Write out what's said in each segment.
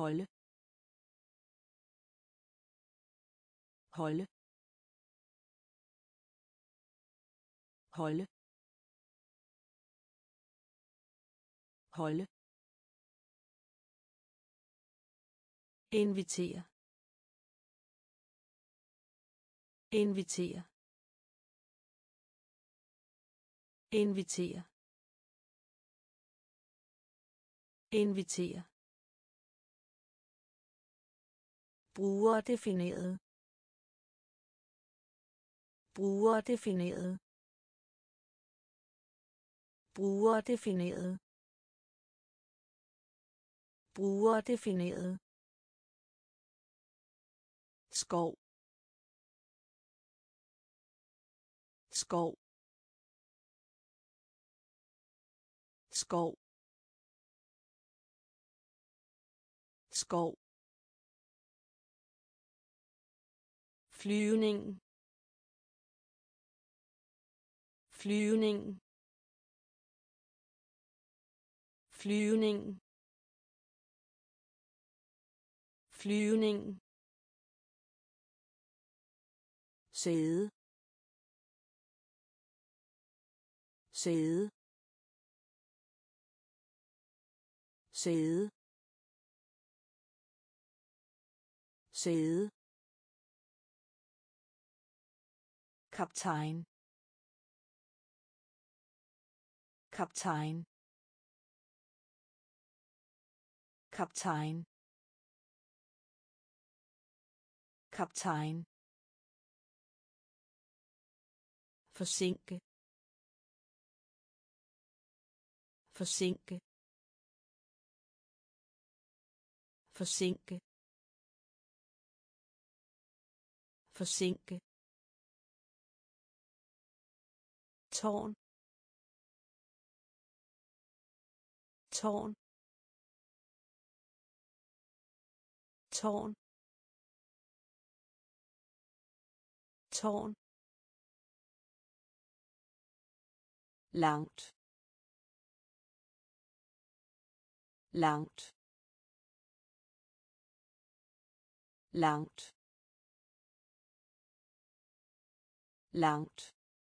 holde holde holde holde invitere invitere invitere invitere brugerdefineret brugerdefineret brugerdefineret brugerdefineret skov skov skov skov flyvning flyvning flyvning flyvning sæde sæde sæde sæde kaptajn kaptajn kaptajn kaptajn forsinke forsinke forsinke forsinke tårn tårn tårn tårn langt langt langt langt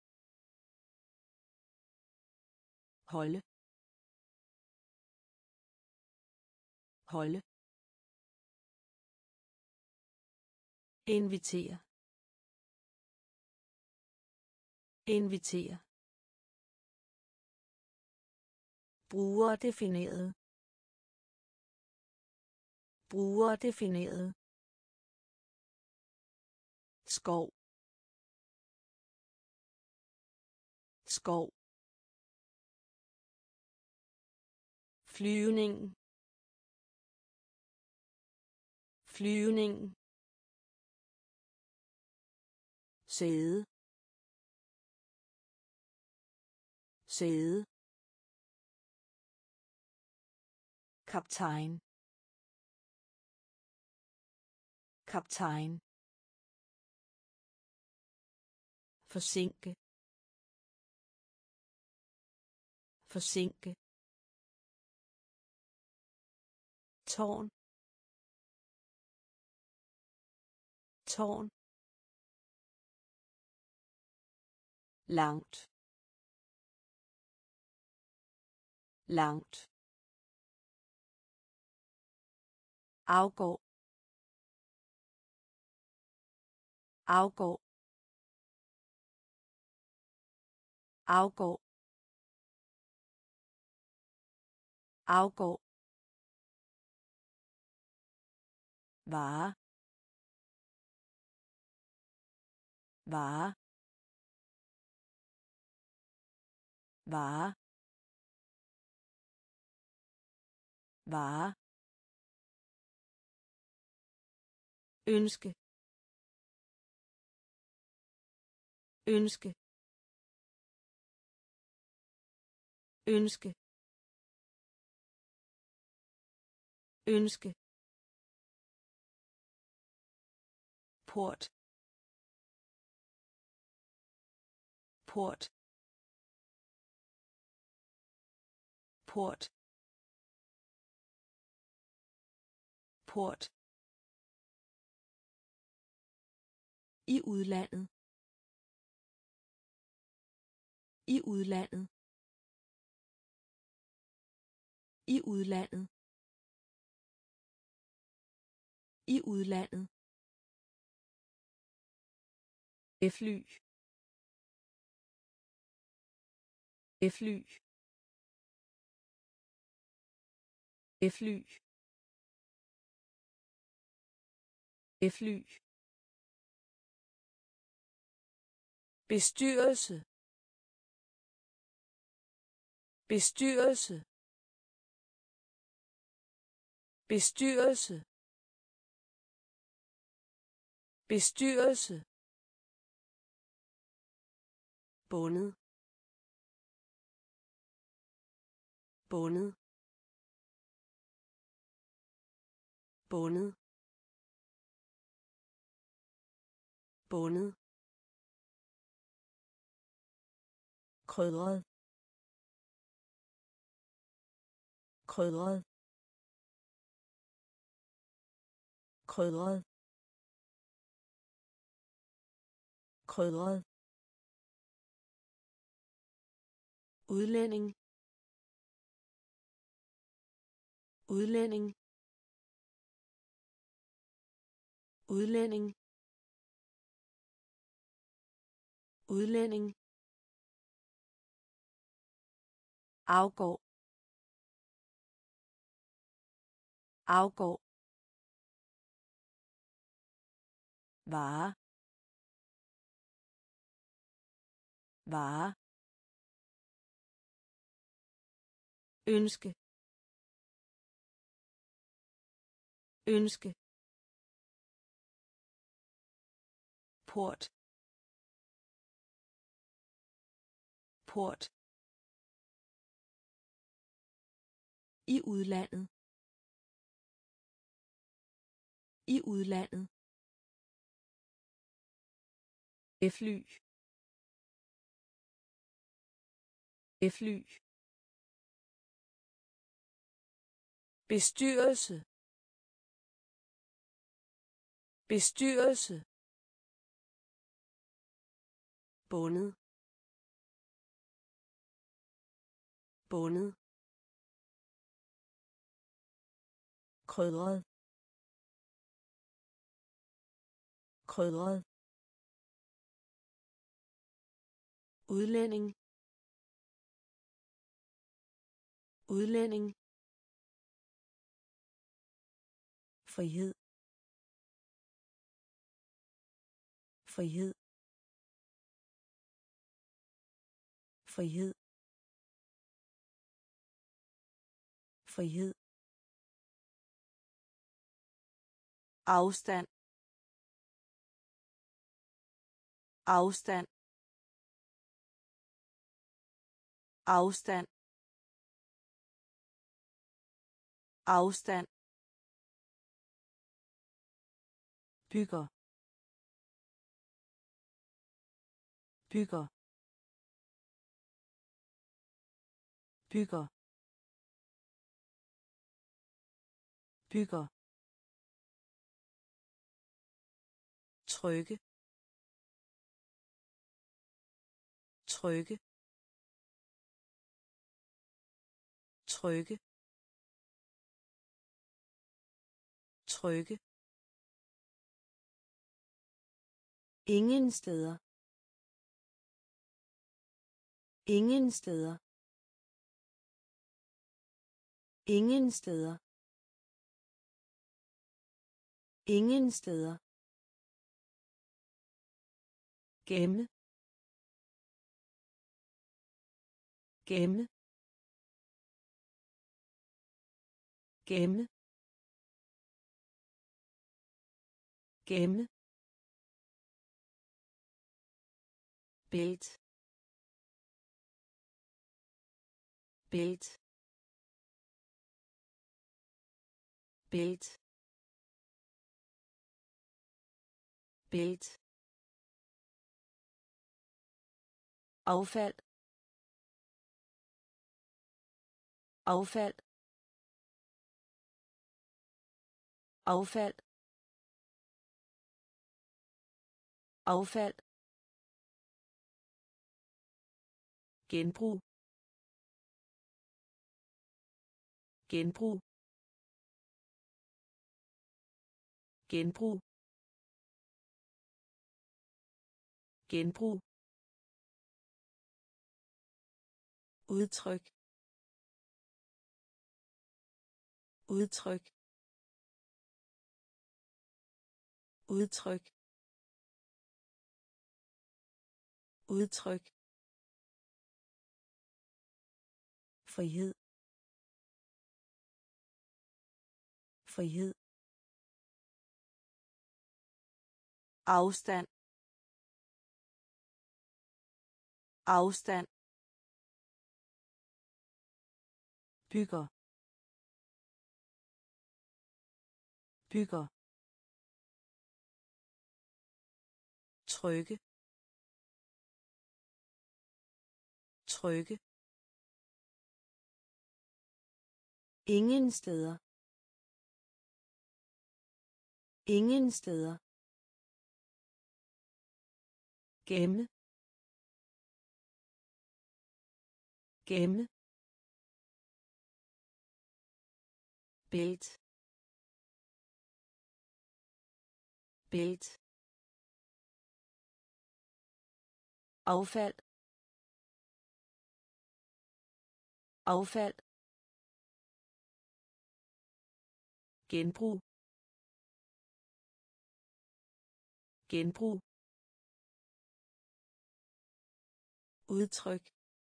holde holde invitere invitere brugerdefineret brugerdefineret skov skov flyvning flyvning sæde sæde kaptajn kaptajn forsinke forsinke tårn tårn langt langt afgår afgår afgår afgår vare vare vare vare ønske ønske ønske ønske port port port port, i udlandet, i udlandet, i udlandet, i udlandet, fly, fly, fly, fly, bestyrelse, bestyrelse, bestyrelse, bestyrelse, bundet, bundet, bundet, bundet, krydret, krydret, krydret, krydret, udlænding, udlænding, udlænding, udlænding, afgår, afgår, vare, vare, ønske, ønske, port, port, i udlandet, i udlandet, fly, fly, bestyrelse, bestyrelse, bundet, bundet, krydret, krydret, udlænding, udlænding, frihed, frihed, frihed, frihed, afstand, afstand, afstand, afstand, bygger, bygger, bygger, bygger, trykke, trykke, trykke, trykke, ingen steder, ingen steder, ingen steder, ingen steder, gemme, gemme, gemme, gemme, bælt, bælt, bælt, bælt, affald, affald, affald affald genbrug genbrug genbrug genbrug udtryk udtryk udtryk udtryk frihed frihed afstand afstand bygger bygger trykke trykke ingen steder ingen steder gemme gemme bælt bælt affald affald genbrug genbrug udtryk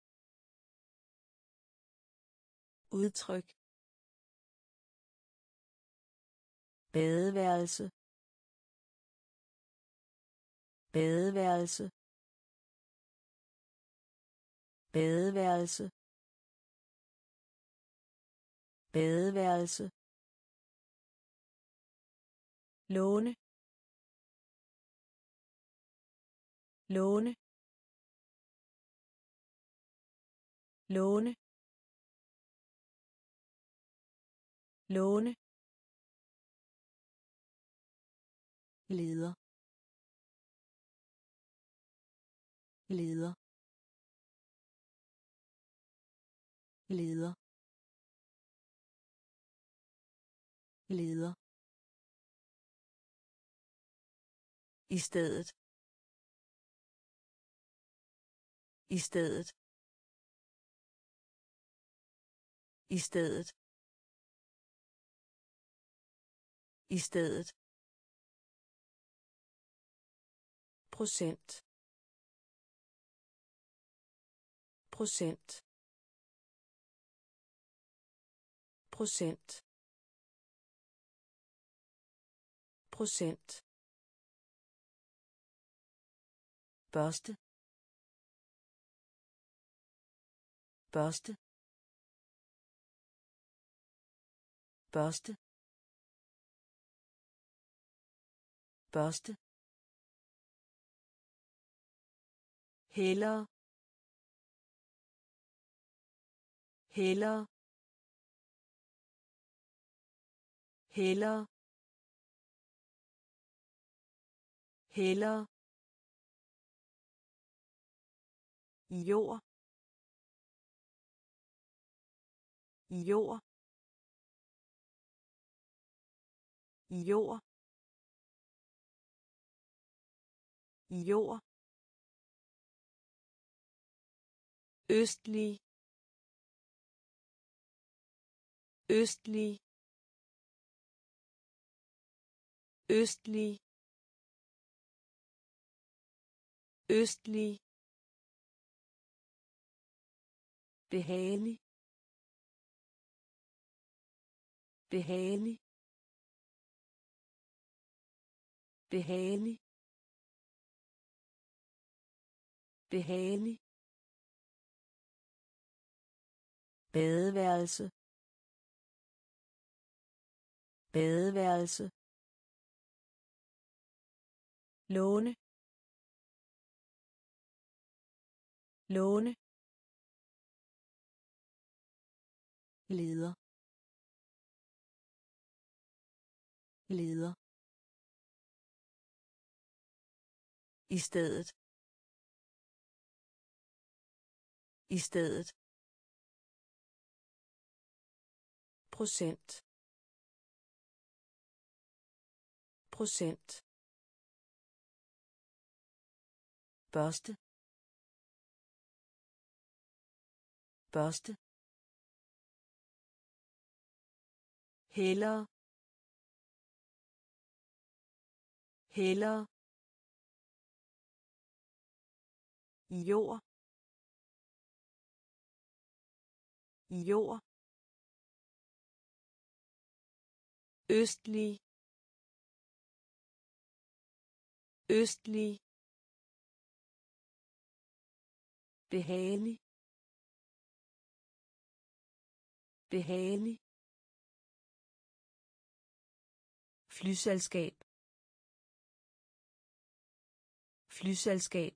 udtryk badeværelse badeværelse badeværelse badeværelse låne låne låne låne leder leder leder leder i stedet i stedet i stedet i stedet procent procent procent procent børste børste børste børste hellere hellere hellere hellere jord jord jord jord østlig østlig østlig østlig behagelig behagelig behagelig behagelig badeværelse badeværelse låne låne leder leder, i stedet, i stedet, procent, procent, børste, børste, hellere, hellere, jord, jord, østlig, østlig, behagelig, behagelig, flyselskab, flyselskab,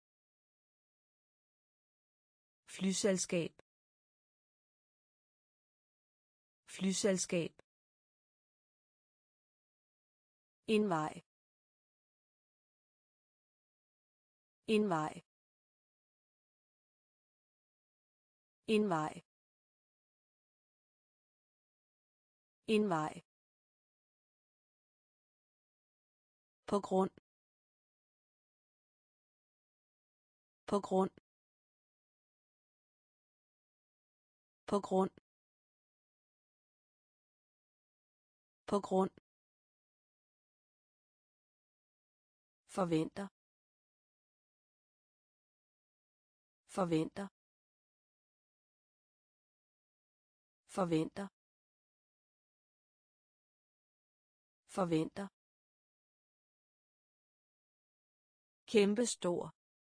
flyselskab, flyselskab, en vej, en vej, en vej, en vej, på grund, på grund, på grund, på grund, forventer, forventer, forventer, forventer, kæmpestor,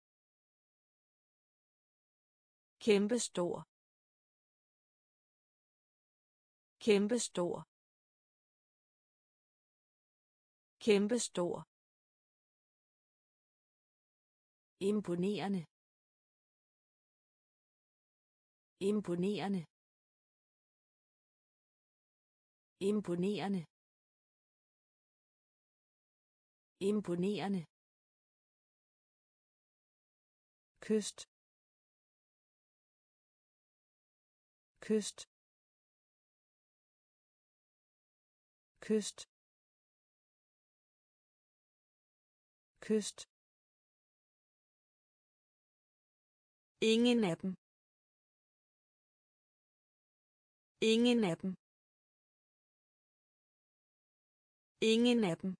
kæmpestor, kæmpestor, kæmpestor, imponerende, imponerende, imponerende, imponerende, kyst, kyst, kyst, kyst, ingen af dem, ingen af dem, ingen af dem,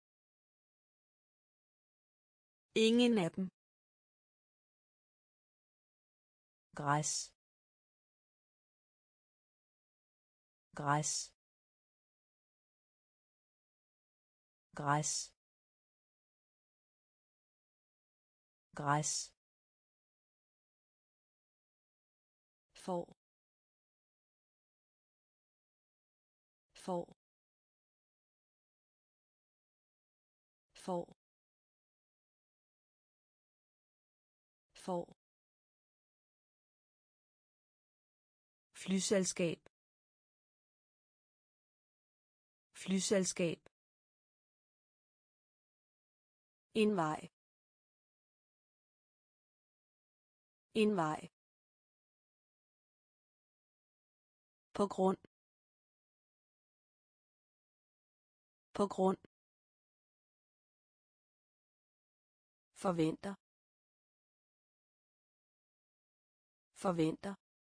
ingen af dem, græs, græs, græs, græs, får, får, får, får, flyselskab, flyselskab, en vej, en vej, på grund, på grund, forventer, forventer,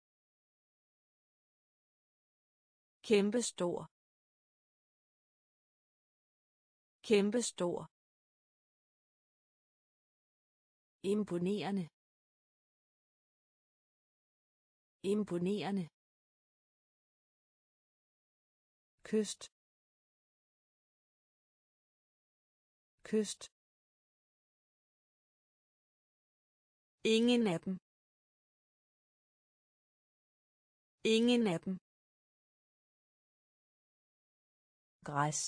kæmpestor, kæmpestor, imponerende, imponerende, kyst, kyst, ingen af dem, ingen af dem, græs,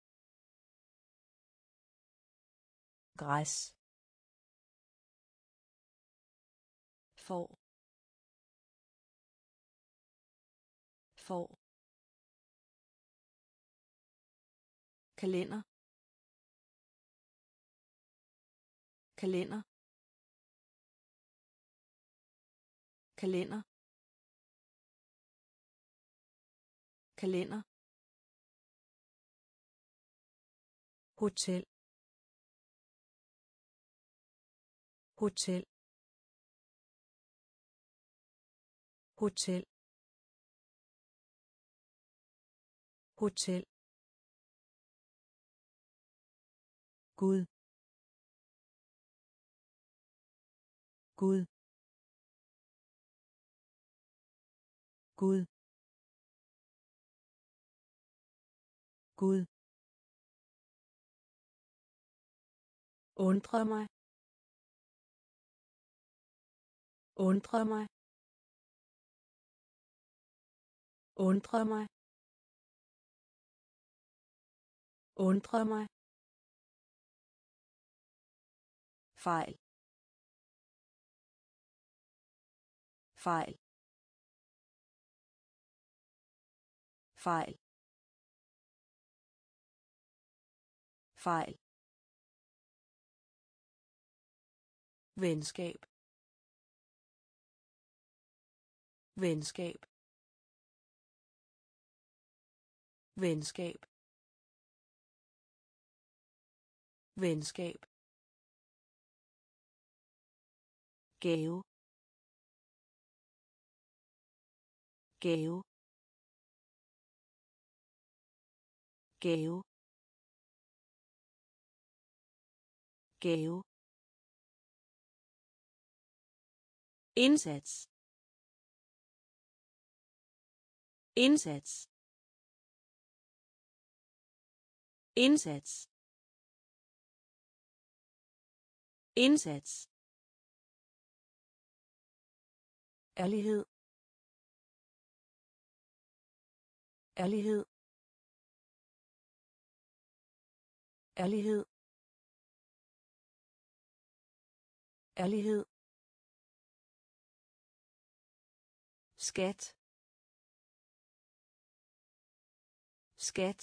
græs, får, får, kalender kalender kalender kalender hotel hotel hotel hotel Gud Gud Gud Gud undre mig undre mig undre mig undre mig fejl fejl fejl fejl venskab venskab venskab venskab gave gave gave gave indsats indsats indsats indsats ærlighed ærlighed ærlighed ærlighed skat skat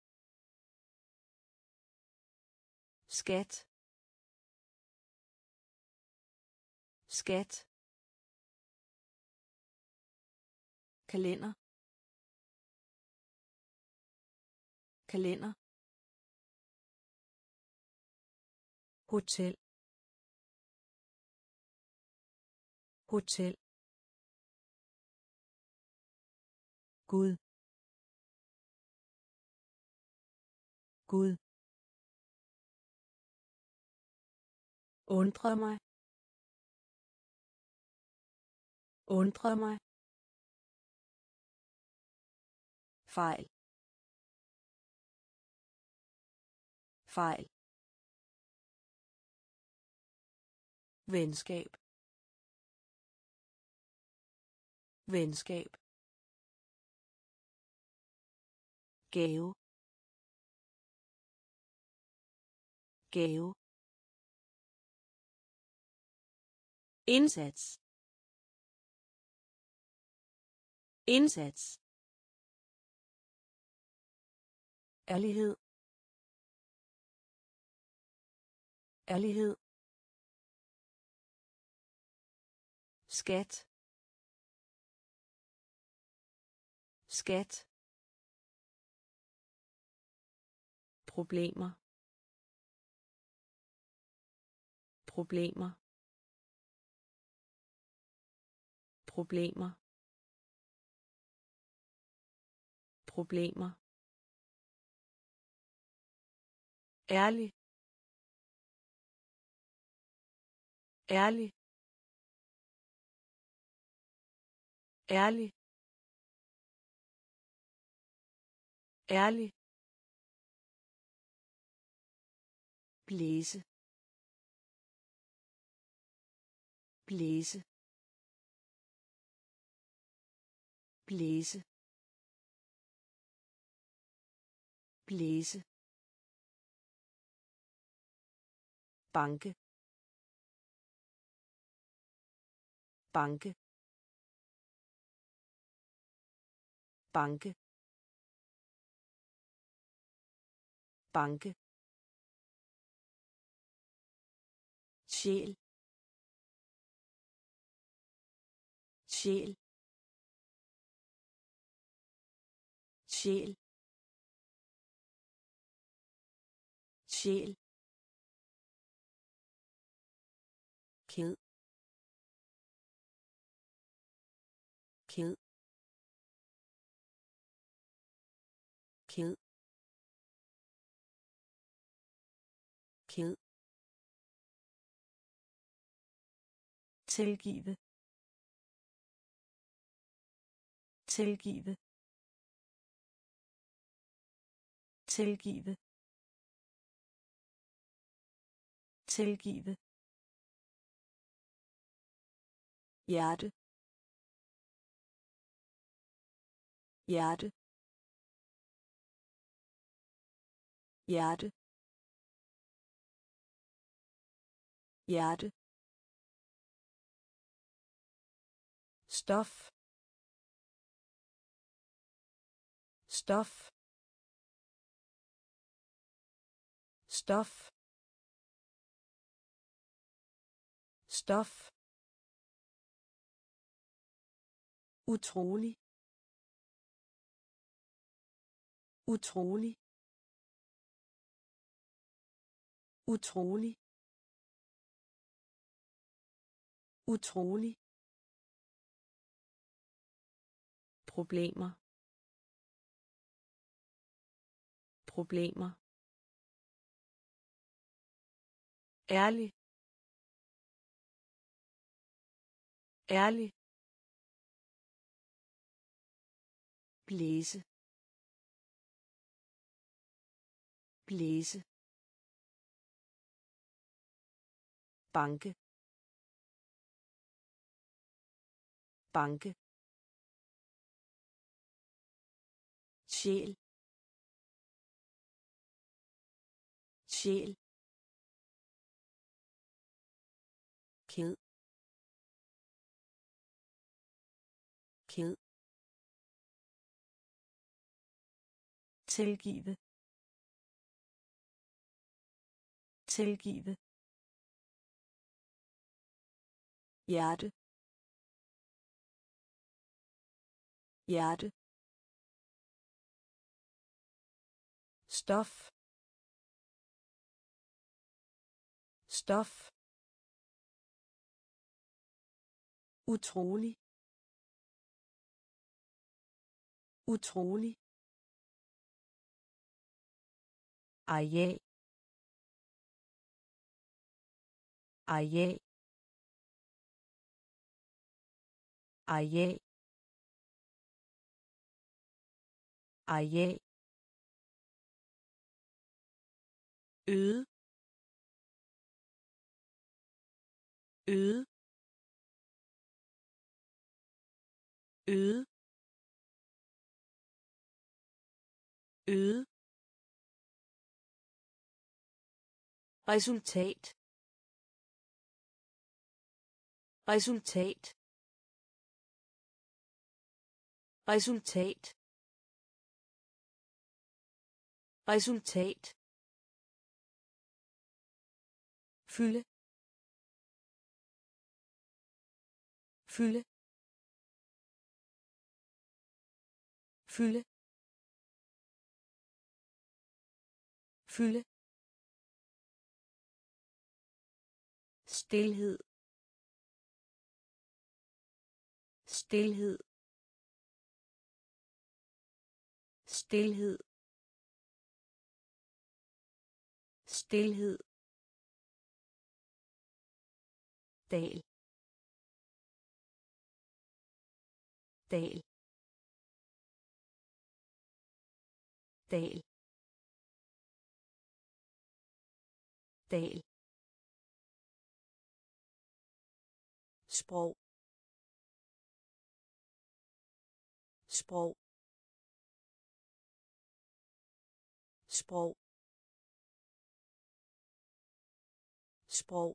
skat skat kalender kalender hotel hotel Gud Gud undre mig undre mig fejl fejl venskab venskab gave gave indsats indsats ærlighed ærlighed skat skat problemer problemer problemer problemer ærlig ærlig ærlig ærlig blæse blæse blæse blæse banke banke banke banke, sjæl, sjæl, sjæl, sjæl, ked, ked, ked, ked, tilgive, tilgive, tilgive, tilgive, hjerte, hjerte, hjerte, hjerte, stof, stof, stof, stof, utrolig, utrolig, utrolig, utrolig, problemer, problemer, ærlig, ærlig, blæse, blæse, banke, banke, sjæl, sjæl, ked, ked, tilgive, tilgive, hjerte, hjerte, stof, stof, utrolig, utrolig, areal, areal, areal, areal, øde, øde, øde, øde, resultat, resultat, resultat, resultat, fylde, fylde, fylde, fylde, stilhed, stilhed, stilhed, stilhed, dal, dal, dal, dal, sprog, sprog, sprog, sprog,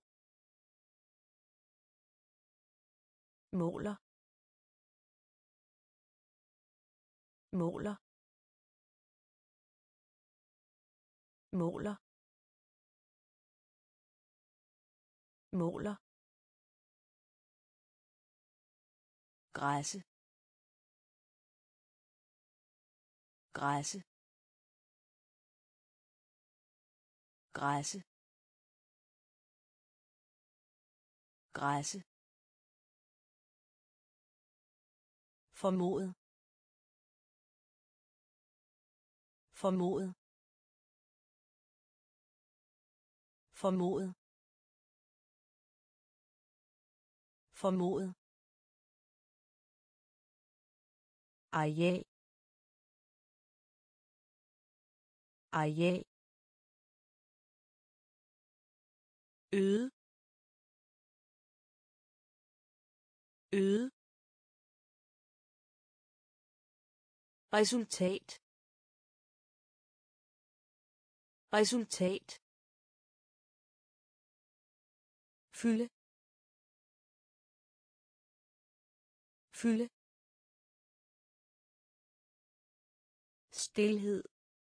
måler, måler, måler, måler, græsse, græsse, græsse, græsse, formodet, formodet, formodet, formodet, areal, areal, øde, øde, resultat, resultat, fylde, fylde, stilhed,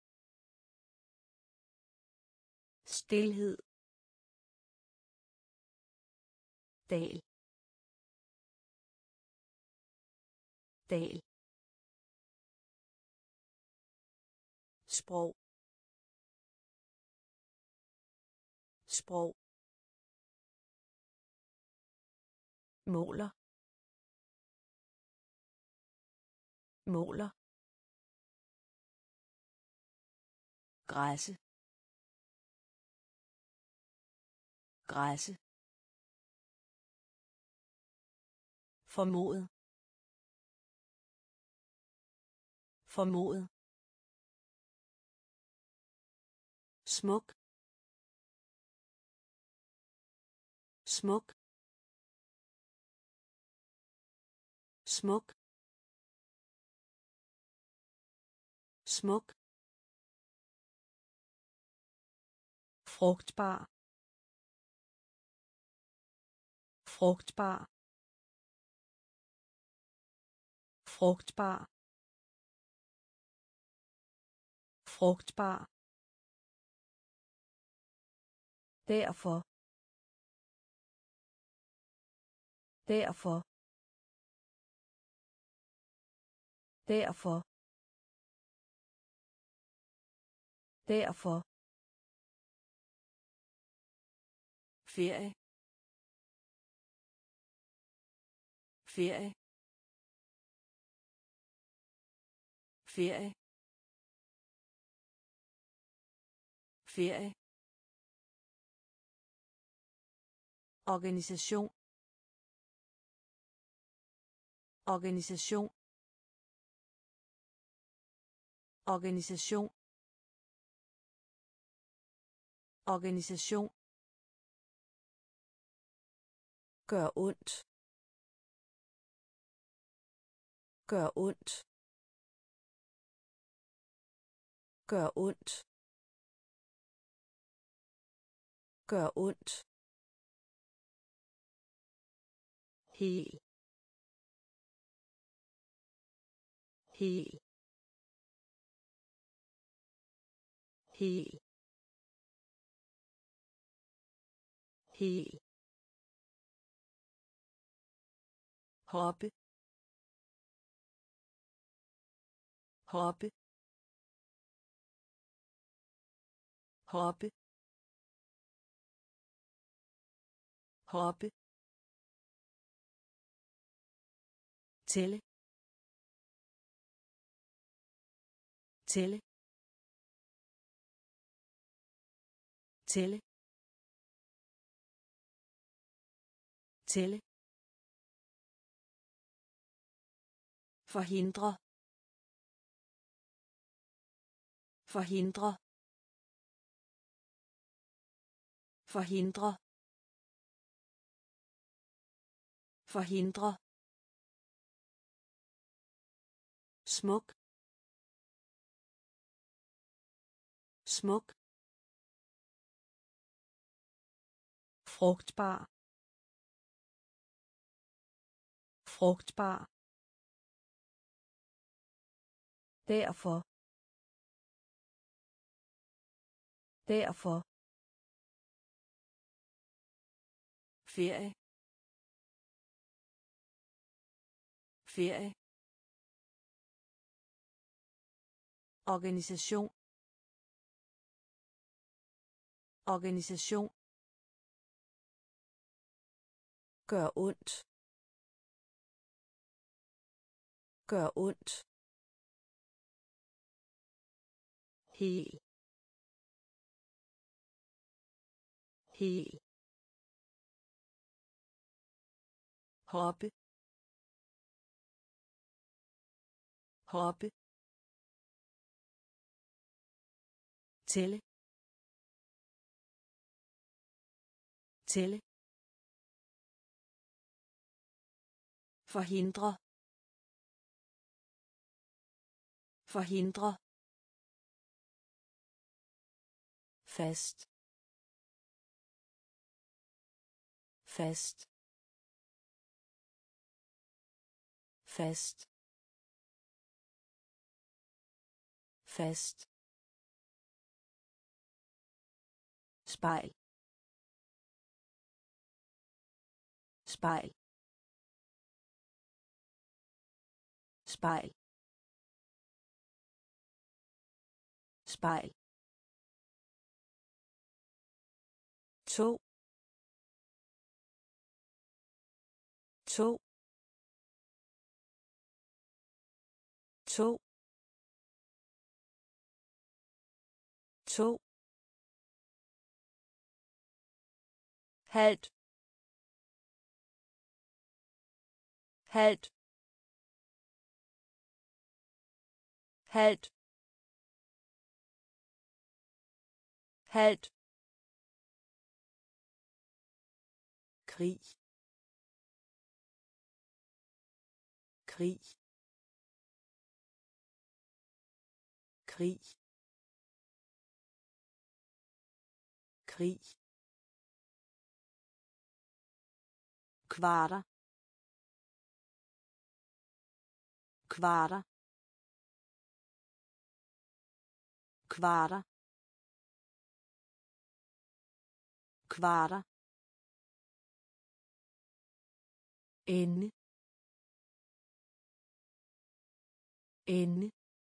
stilhed, dal, dal, sprog, sprog, måler, måler, græsse, græsse, formodet, formodet, smuk, smuk, smuk, smuk, frugtbar, frugtbar, frugtbar, frugtbar, derfor, derfor, derfor, derfor, ferie, ferie, ferie, ferie, organisation, organisation, organisation, organisation, gør ondt, gør ondt, gør ondt, gør ondt, hel, hel, hel, hel, hoppe, hoppe, hoppe, hoppe, tælle, tælle, tælle, tælle, forhindre, forhindre, forhindre, forhindre, smuk, smuk, frugtbar, frugtbar, derfor, Derfor. Ferie. Ferie. Organisation. Organisation. Gør ondt. Gør ondt. Hel. Hel. Hoppe. Hoppe. Tælle. Tælle. Forhindre. Forhindre. Fast. Fast. Fast. Fast. Spejl. Spejl. Spejl. Spejl. To. To. To. To. Halt. Halt. Halt. Halt. Krig. Krig. Krig. Krig. Kvarter. Kvarter. Kvarter. Kvarter. Ende. Ende.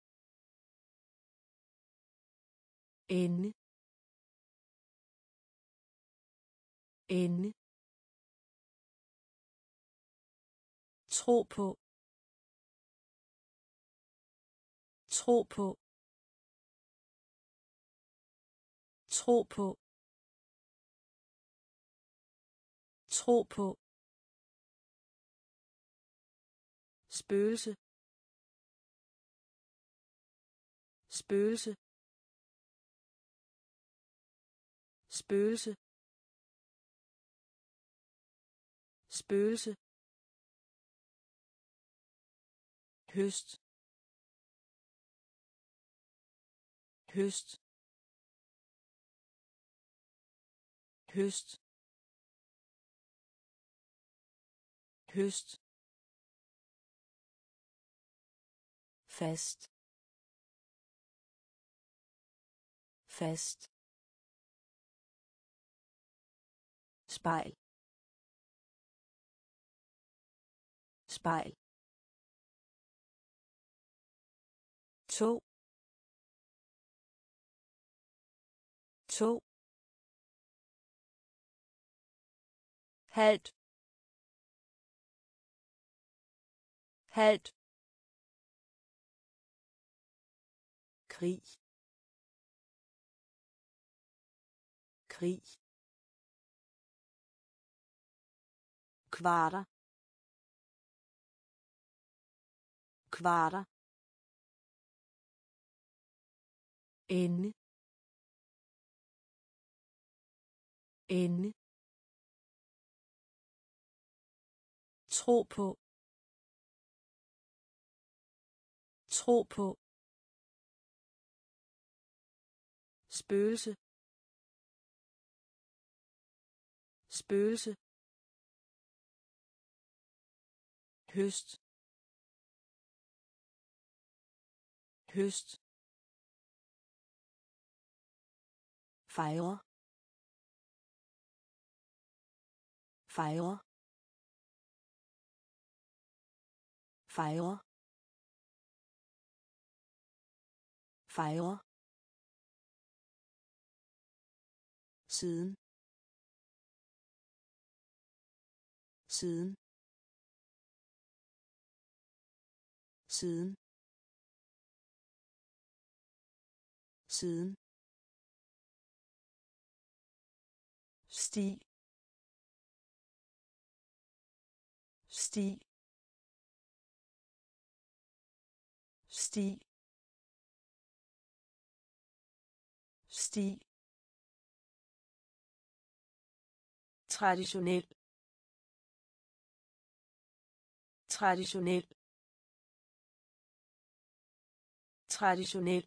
Ende. Ende. Tro på. Tro på. Tro på. Tro på. Spøgelse. Spøgelse. Spøgelse. Spøgelse. Høst. Høst. Høst. Høst. Fast. Fast. Spejl. Spejl. To. To. Halt. Halt. Krig. Krig. Kvarter. Kvarter. Ende. Ende. Tro på. Tro på. Spøgelse. Spøgelse. Høst. Høst. fejre fejre fejre fejre siden siden siden siden sti sti sti sti traditionel traditionel traditionel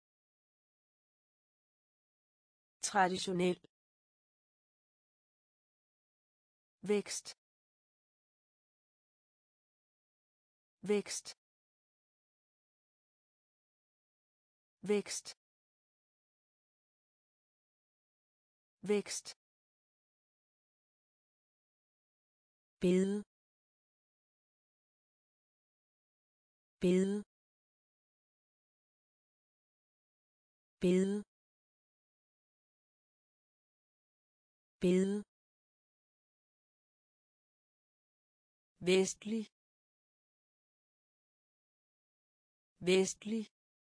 traditionel vækst vækst vækst vækst bede bede bede bede vestlig vestlig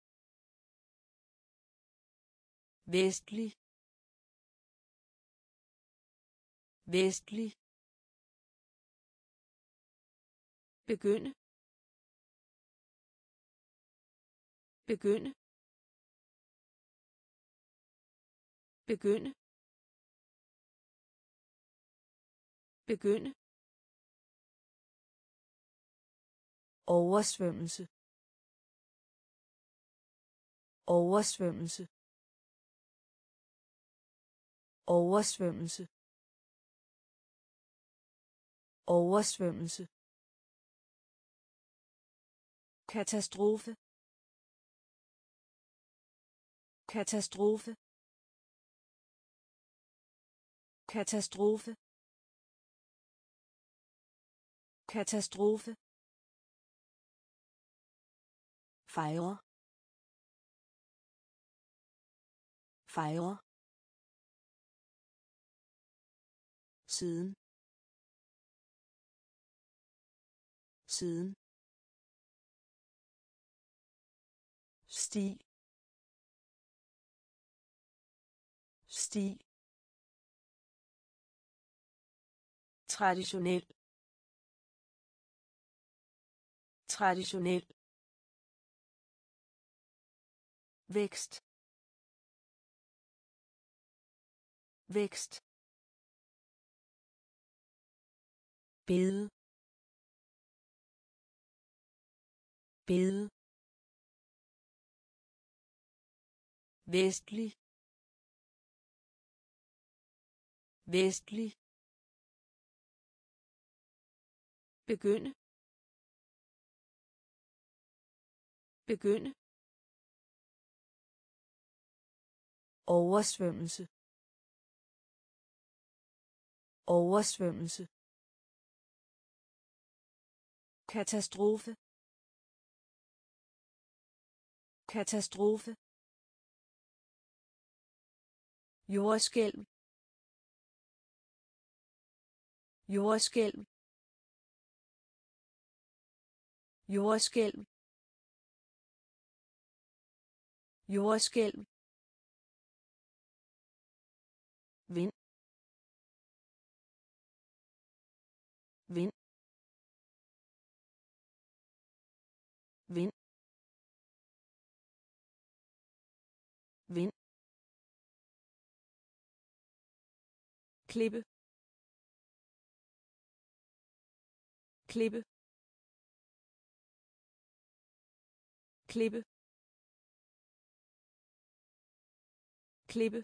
vestlig vestlig begynde begynde begynde begynde oversvømmelse oversvømmelse oversvømmelse oversvømmelse katastrofe katastrofe katastrofe katastrofe fejre fejre siden siden sti sti traditionel traditionel vækst vækst bede bede vestlig vestlig begynde begynde oversvømmelse oversvømmelse katastrofe katastrofe jordskælv jordskælv jordskælv jordskælv vind vind vind vind klippe klippe klippe klippe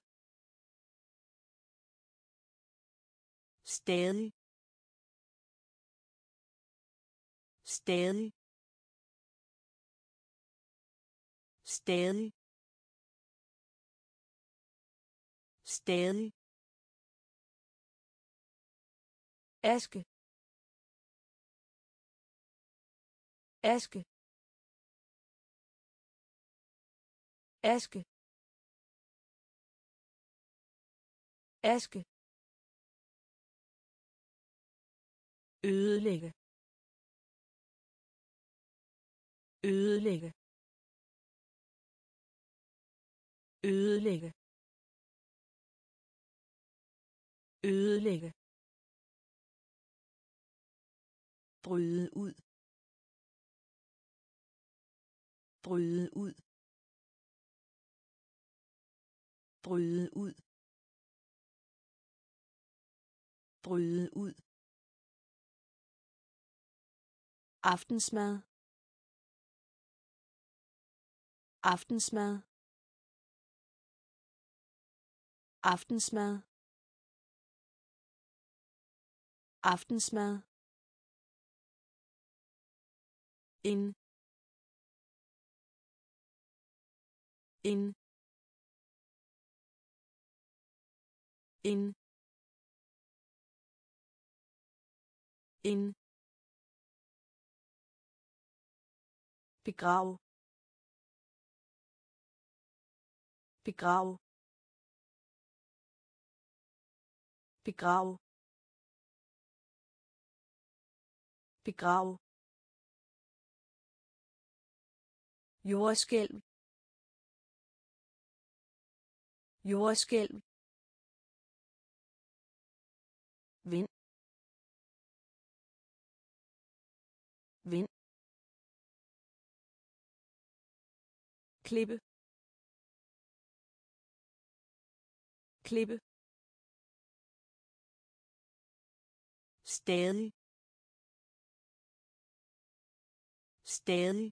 stadig stadig stadig stadig, aske, aske, aske, aske, ødelægge, ødelægge, ødelægge, ødelægge, bryde ud, bryde ud, bryde ud, bryde ud, aftensmad, aftensmad, aftensmad, aftensmad, en, en, en, en, begrav, begrav, begrav, begrav, jordskælv, jordskælv, vind, vind, klippe, klippe, stadig, stadig,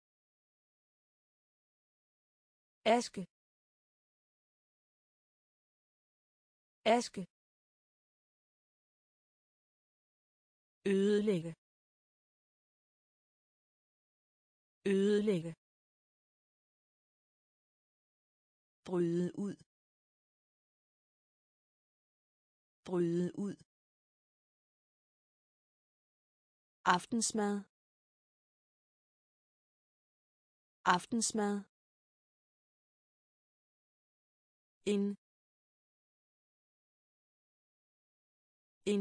aske, aske, ødelægge, ødelægge, bryde ud, bryde ud, aftensmad, aftensmad, en, en,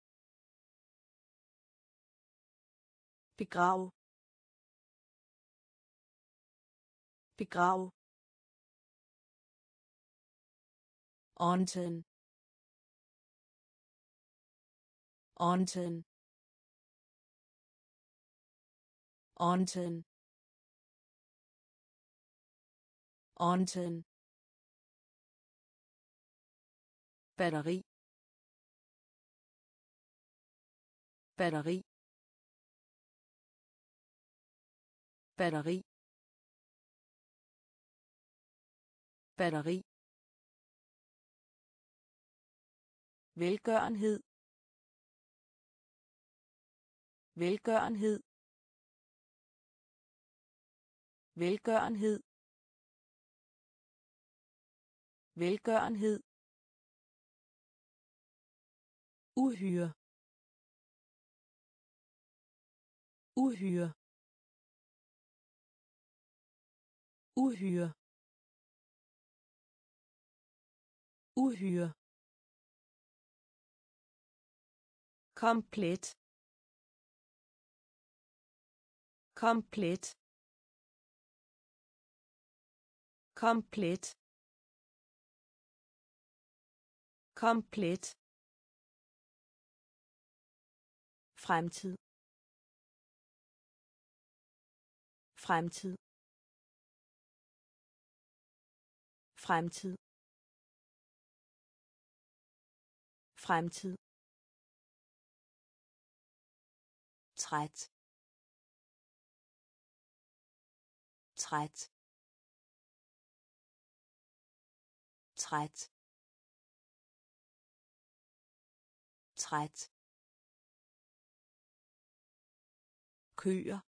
begrav, begrav, Onten, Onten, Onten, Onten, batteri, batteri, batteri, batteri, velgørenhed, velgørenhed, velgørenhed, velgørenhed, uhyre, uhyre, uhyre, uhyre, komplet, komplet, komplet, komplet, fremtid, fremtid, fremtid, fremtid, træt, træt, træt, træt, køer,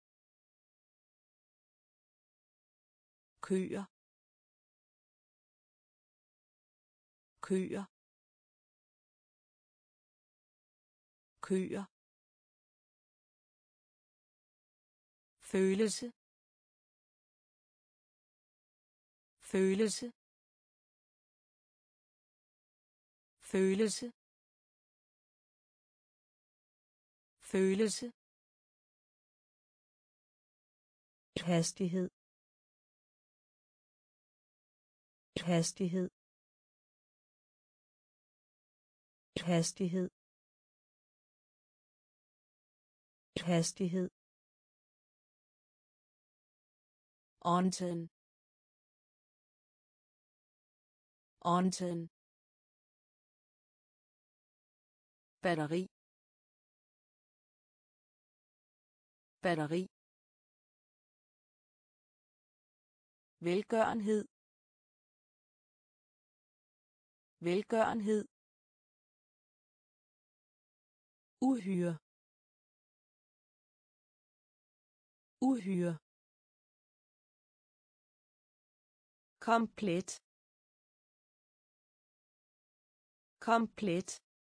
køer, køer køer følelse følelse følelse følelse hastighed hastighed hastighed hastighed Onten. Onten. Batteri. Batteri. Velgørenhed. Velgørenhed. Uhyre. Uhyre. Komplet. Komplet.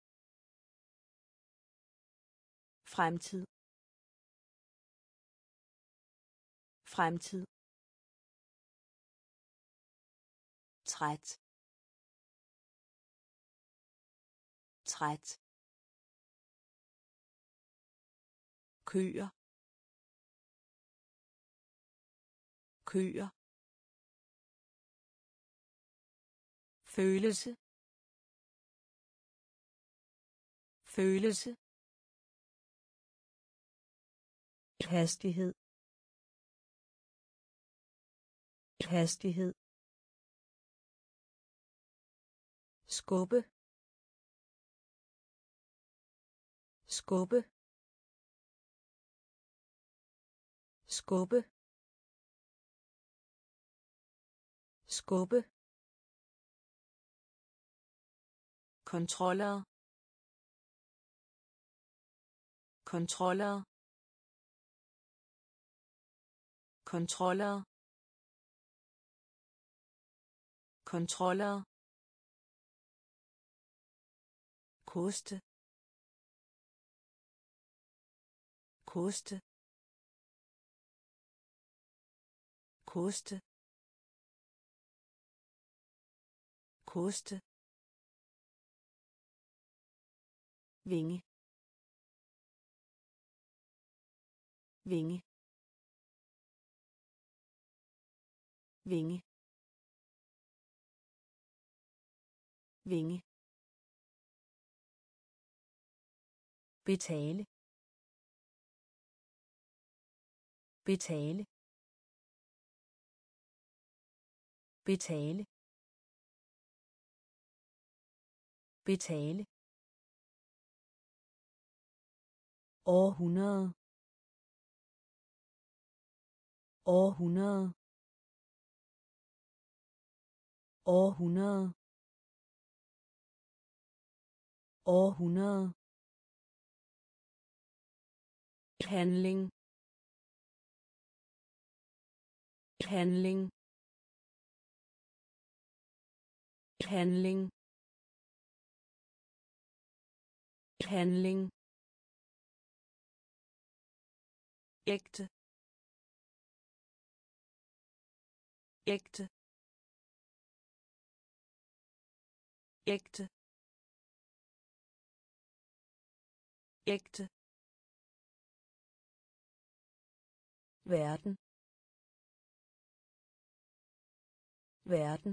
Fremtid. Fremtid. Træt. Træt. Køer. Køer. følelse følelse hastighed hastighed skubbe skubbe skubbe skubbe kontroller kontroller kontroller kontroller koste koste koste koste vinge vinge vinge vinge betale betale betale betale århundrede århundrede århundrede århundrede handling handling handling handling ægte ægte ægte ægte verden verden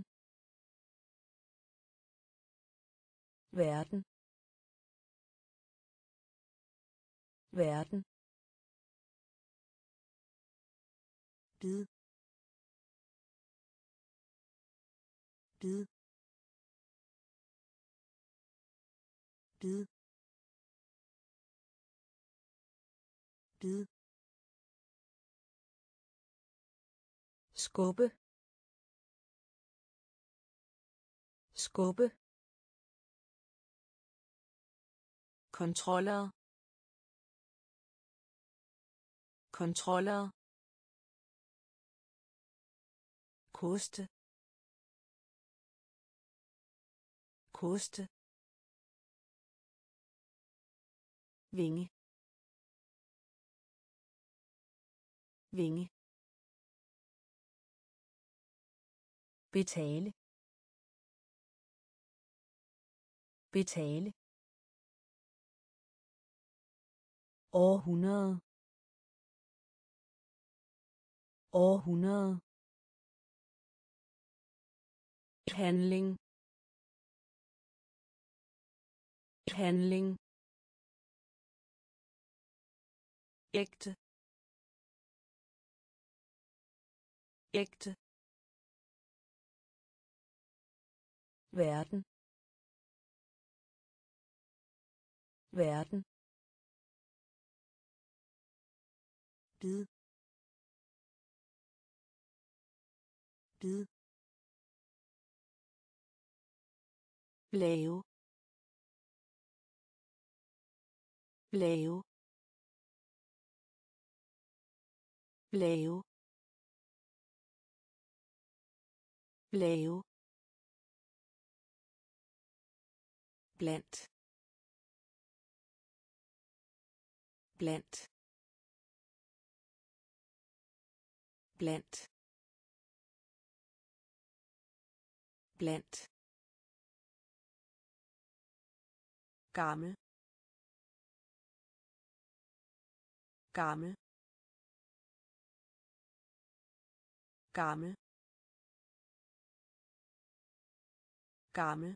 verden verden bid bid bid bid skubbe skubbe kontroller kontroller koste koste, vinge, vinge, betale, betale, århundrede, århundrede, handling, handling, ægte, ægte, verden, verden, bid, bid, lave, lave, lave, lave, blandt, blandt, blandt, blandt, gammel, gammel, gammel, gammel,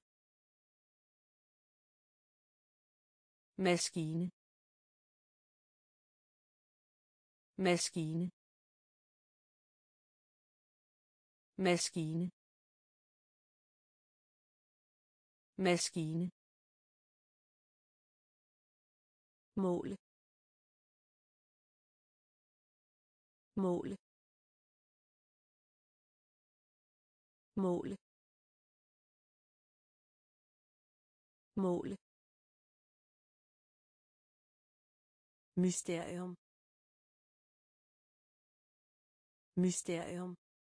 maskine, maskine, maskine, maskine, måle, måle, måle, måle, mysterium, mysterium,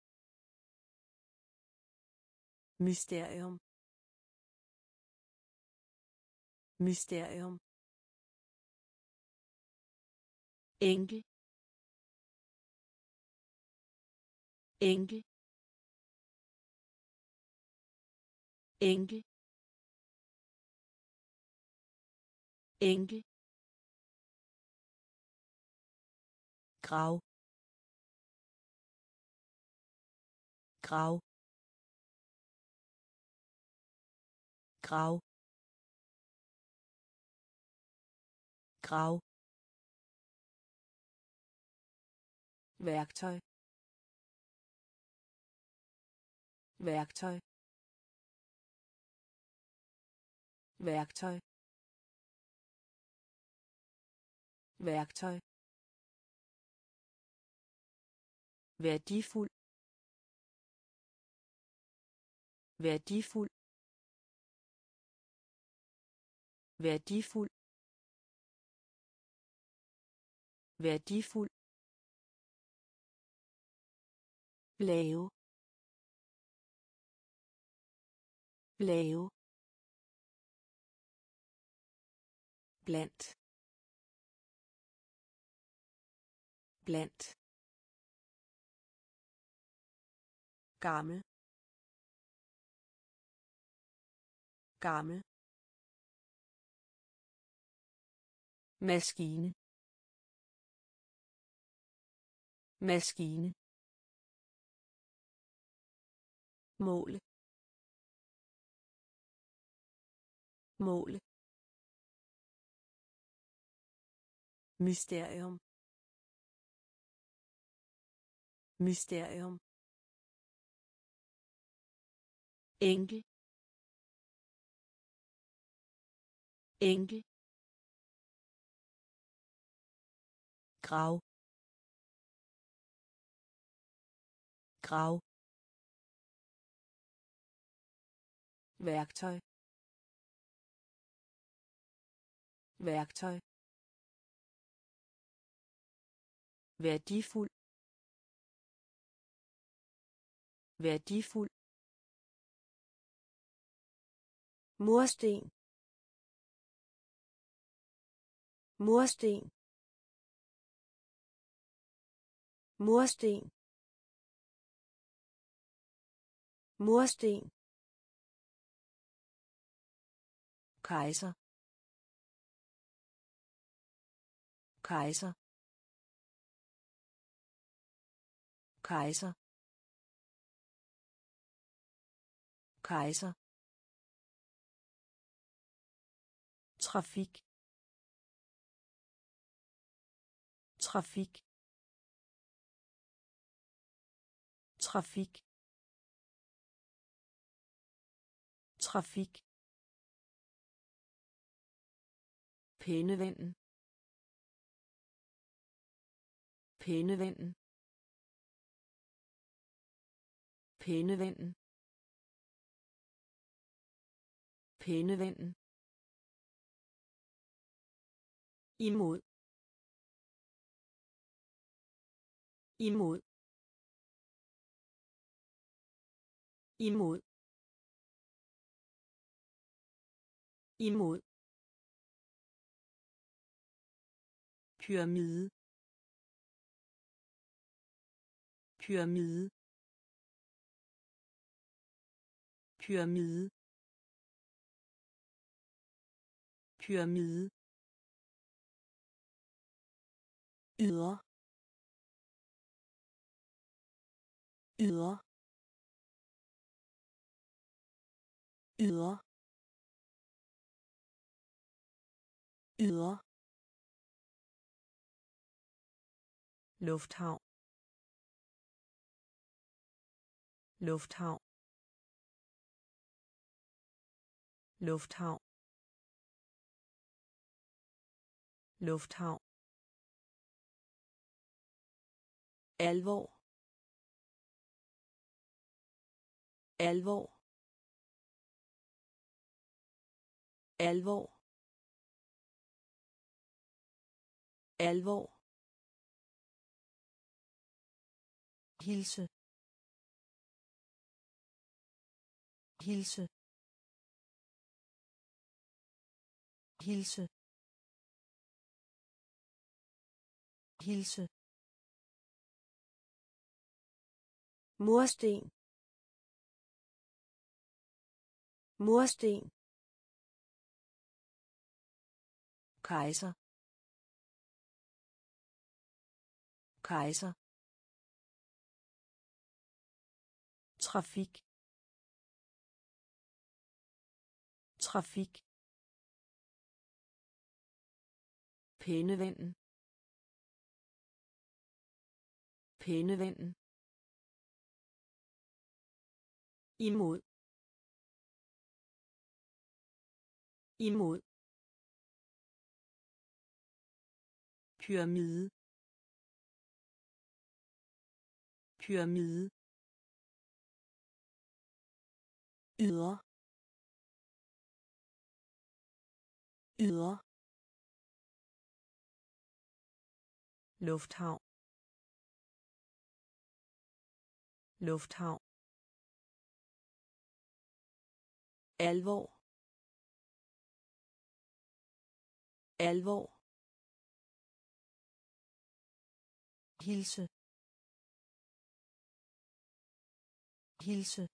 mysterium, mysterium, enkel, enkel, enkel, enkel, grav, grav, grav, grav, værktøj, værktøj, værktøj, værktøj, værdifuld, værdifuld, værdifuld, værdifuld, lave, lave, blandt, blandt, gammel, gammel, maskine, maskine, måle, måle, mysterium, mysterium, enkel, enkel, grav, grav, værktøj, værktøj, værdifuld, værdifuld, mursten, mursten, mursten, mursten, kejser, kejser, kejser, kejser, trafik, trafik, trafik, trafik, pænevinden, pænevinden, pænevinden, pænevinden, imod, imod, imod, imod, pyramide, pyramide, pyramide, pyramide, ydre, ydre, ydre, ydre, lufthavn, lufthavn, lufthavn, lufthavn, alvor, alvor, alvor, alvor, hilse, hilse, hilse, hilse, mursten, mursten, kejser, kejser, trafik, trafik, pænevinden, pænevinden, imod, imod, pyramide, pyramide, ydre, ydre, lufthavn, lufthavn, alvor, alvor, hilse, hilse,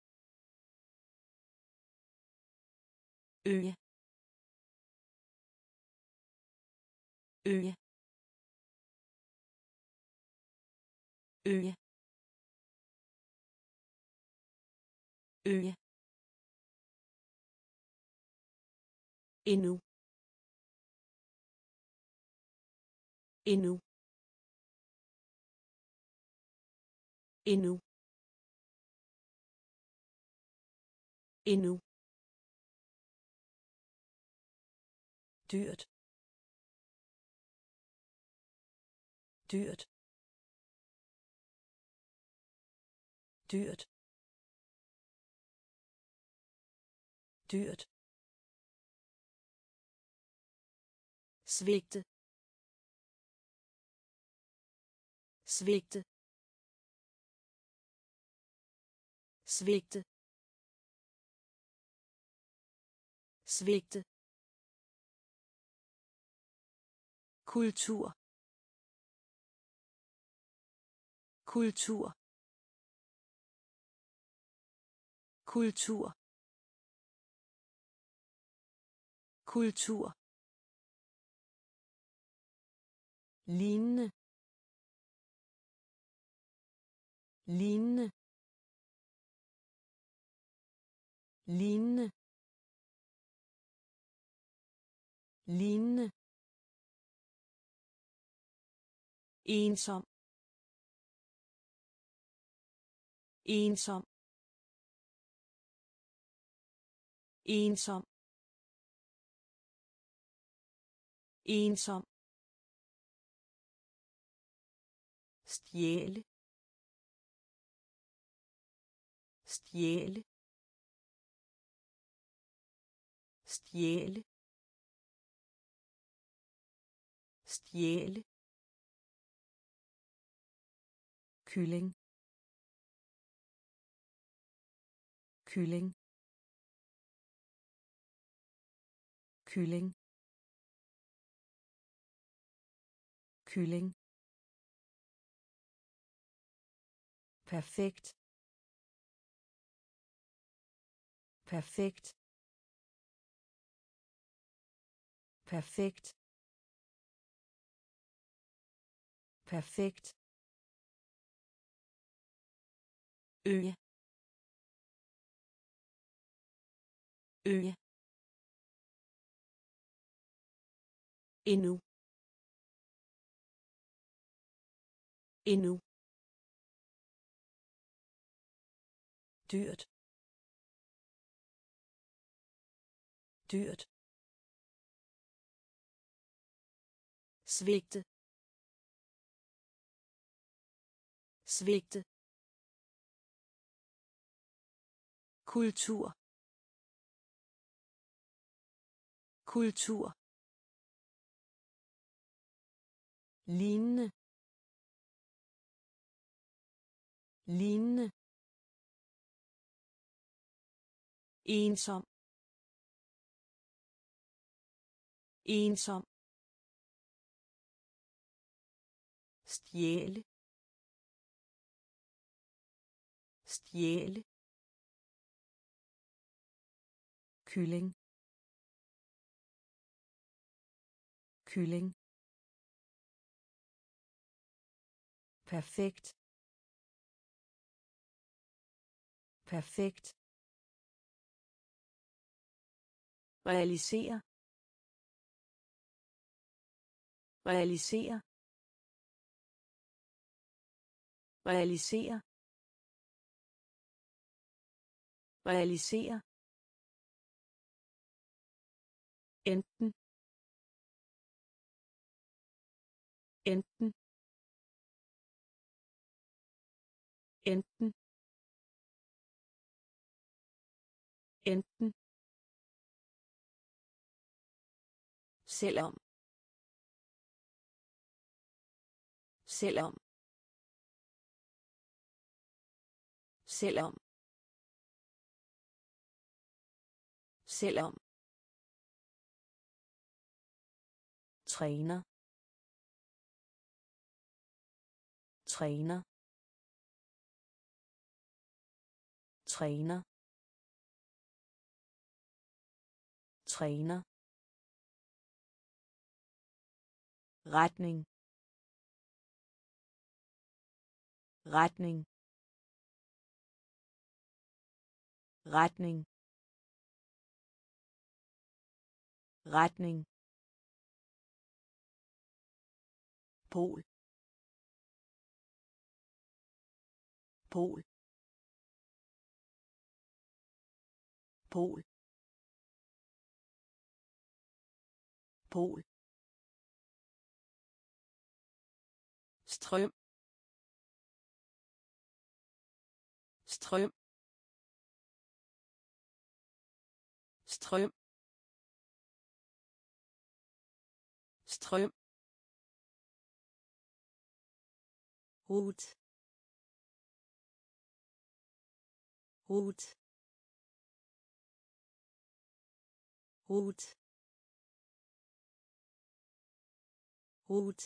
øje, øje, øje, øje, endnu, endnu, endnu, endnu, dyrt, dyrt, dyrt, dyrt, svigte, svigte, svigte, svigte, kultur, kultur, kultur, kultur, lignende, lignende, lignende, lignende, ensom, ensom, ensom, ensom, stjæle, stjæle, stjæle, stjæle, kylling, kylling, kylling, kylling, perfekt, perfekt, perfekt, perfekt, øje, øje, endnu, endnu, dyrt, dyrt, svigte, svigte, kultur, kultur, lignende, lignende, ensom, ensom, stjæle, stjæle, kylling, kylling, perfekt, perfekt, realisere, realisere, realisere, realisere, enten, enten, enten, enten, selvom, selvom, selvom, selvom, træner, træner, træner, træner, retning, retning, retning, retning, pol, pol, pol, pol, strøm, strøm, strøm, strøm, rut, rut, Rot. Rot.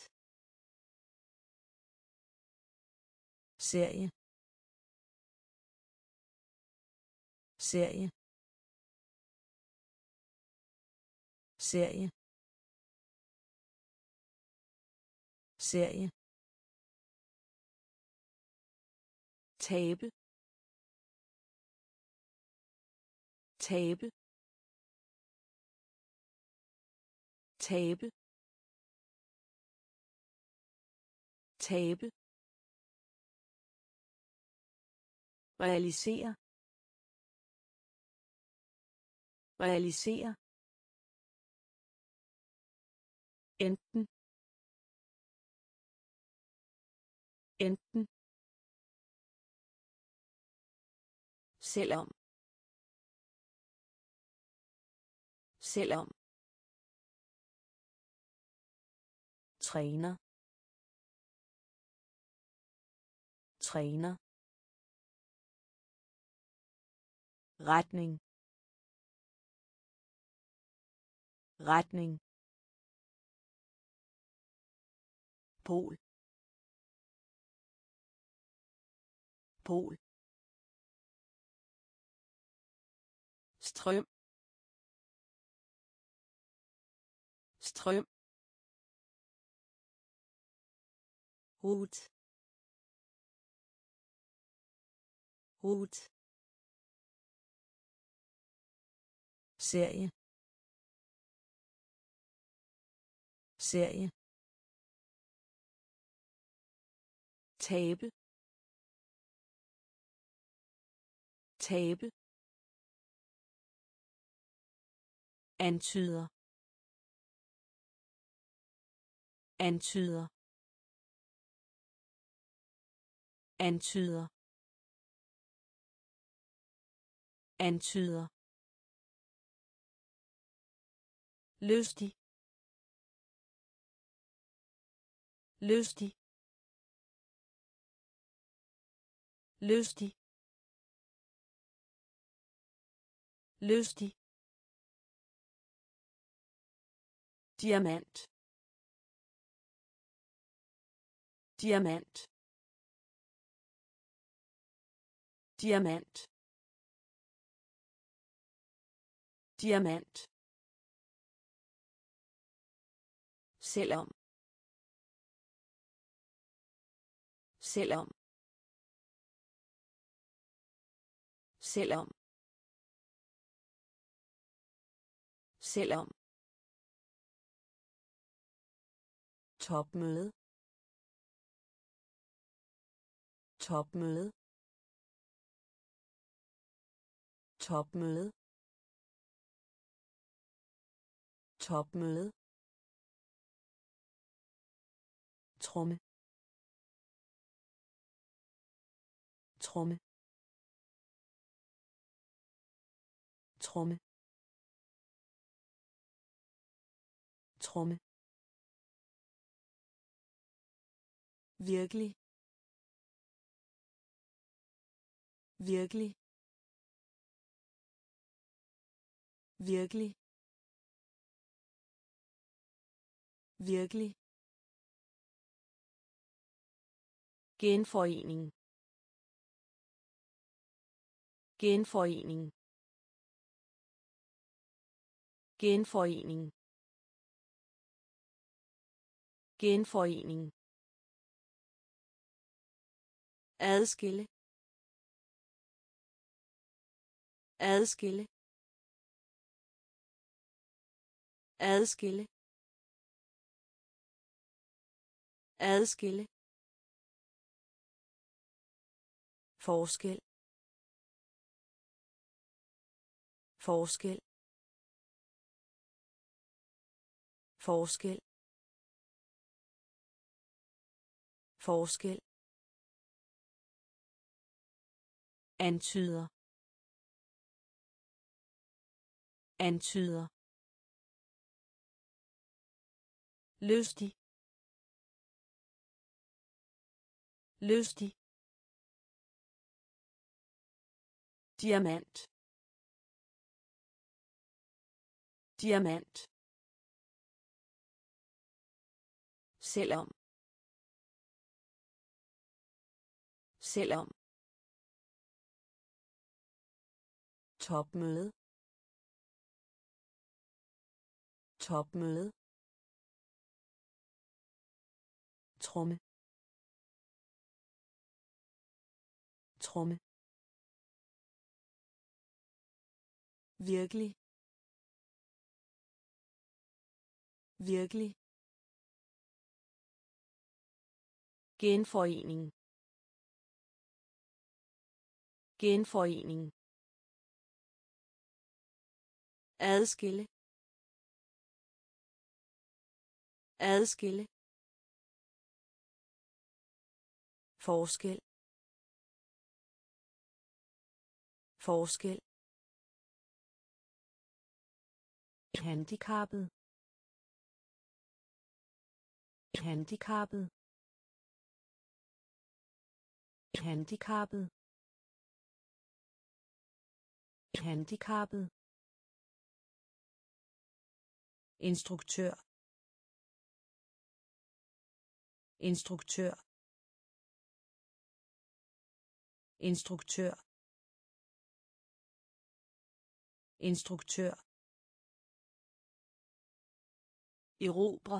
Serie. Serie. Serie. Serie. Tabe. Tabe. Tabe. Tabe. Realisere. Realisere. Enten. Enten. Selvom. Selvom. Træner. Træner. Retning. Retning. Pol. Pol. Strøm. Strøm. Rot. Rot. Serie. Serie. Tabe. Tabe. Antyder. Antyder. Antyder. Antyder. Lystig. Lystig. Lystig. Lystig. Diamant. Diamant. Diamant. Diamant. Selvom. Selvom. Selvom. Selvom. Topmøde. Topmøde. Topmøde. Topmøde. Tromme. Tromme. Tromme. Tromme. Virkelig. Virkelig. Virkelig. Virkelig. Genforening. Genforening. Genforening. Genforening. Adskille. Adskille. Adskille. Adskille. Forskel. Forskel. Forskel. Forskel. Antyder. Antyder. Lystig. Lystig. Diamant. diamant, selvom, selvom, topmøde, topmøde, tromme, tromme, virkelig, virkelig, genforening, genforening, adskille, adskille, forskel, forskel, handicappet, handicappet, handicappet, handicappet, instruktør, instruktør, instruktør, instruktør, erobre,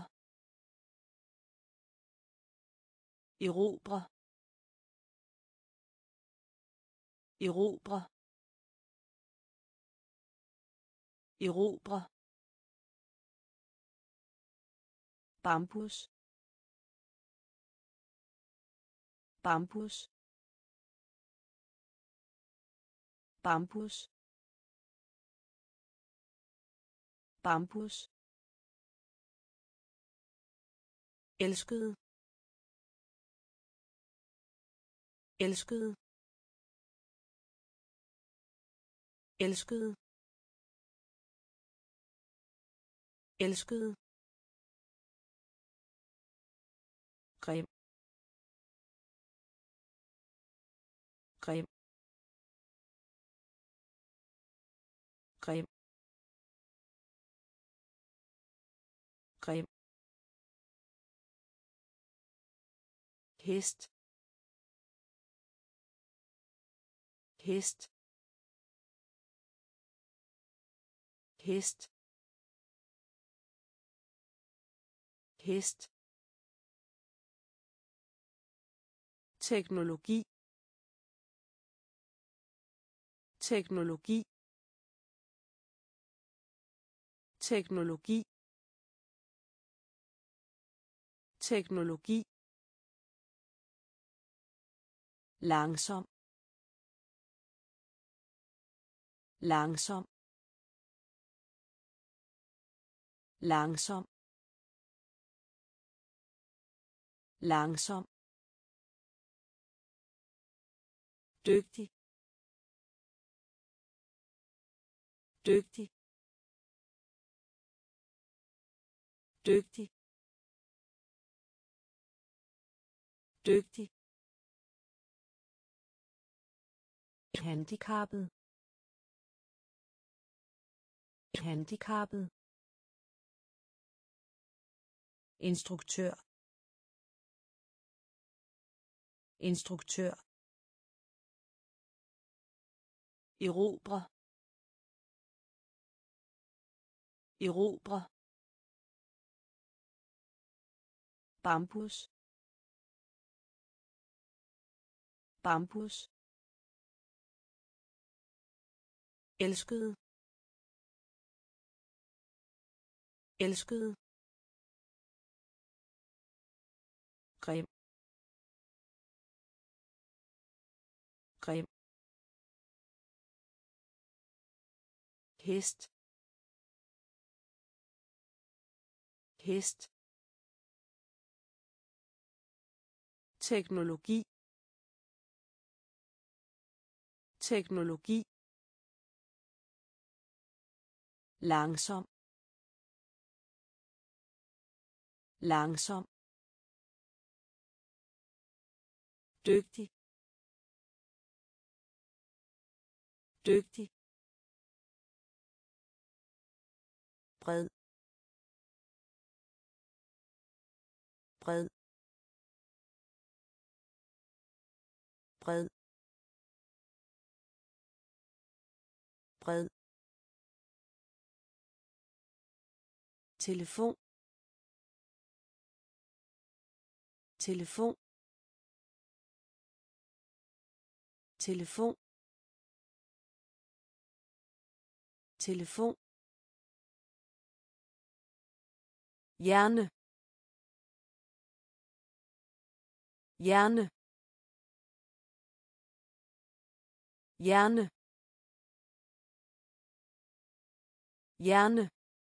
erobre, erobre, erobre, bambus, bambus, bambus, bambus, elskede, elskede, elskede, elskede, grim, grim, grim, grim, hest, hest, hest, hest, teknologi, teknologi, teknologi, teknologi, langsom, langsom, langsom, langsom, dygtig, dygtig, dygtig, dygtig, handicappet, handicappet, instruktør, instruktør, erobre, erobre, bambus, bambus, elskede, elskede, grim, grim, hest, hest, teknologi, teknologi, langsom, langsom, dygtig, dygtig, bred, bred, bred, bred, telefon, telefon, telefon, telefon, hjerne, hjerne, hjerne, hjerne,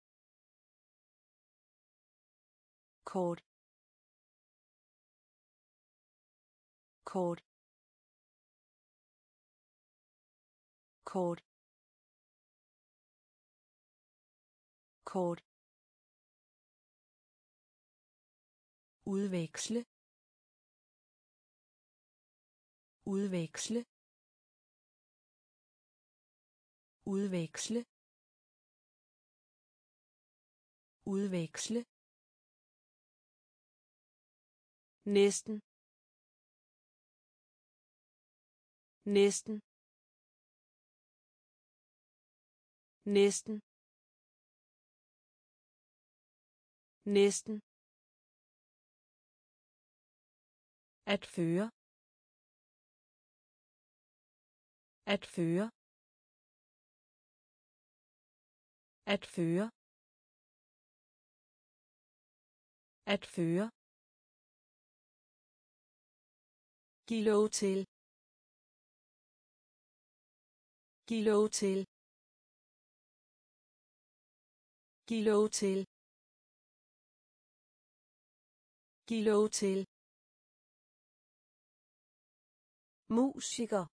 kort, kort, kort, kort, udveksle, udveksle, udveksle, udveksle, næsten, næsten, næsten, næsten, at føre, at føre, at føre, at føre, giv lov til, giv lov til, giv lov til, giv lov til, musiker,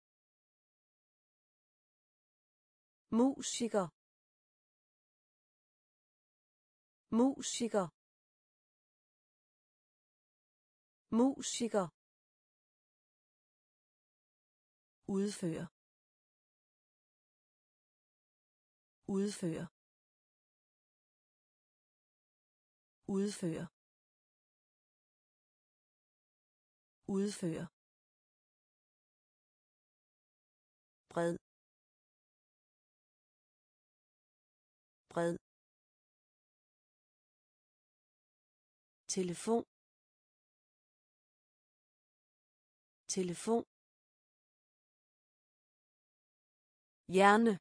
musiker, musiker, musiker, udføre, udføre, udføre, udføre, bred, bred, telefon, telefon, hjerne,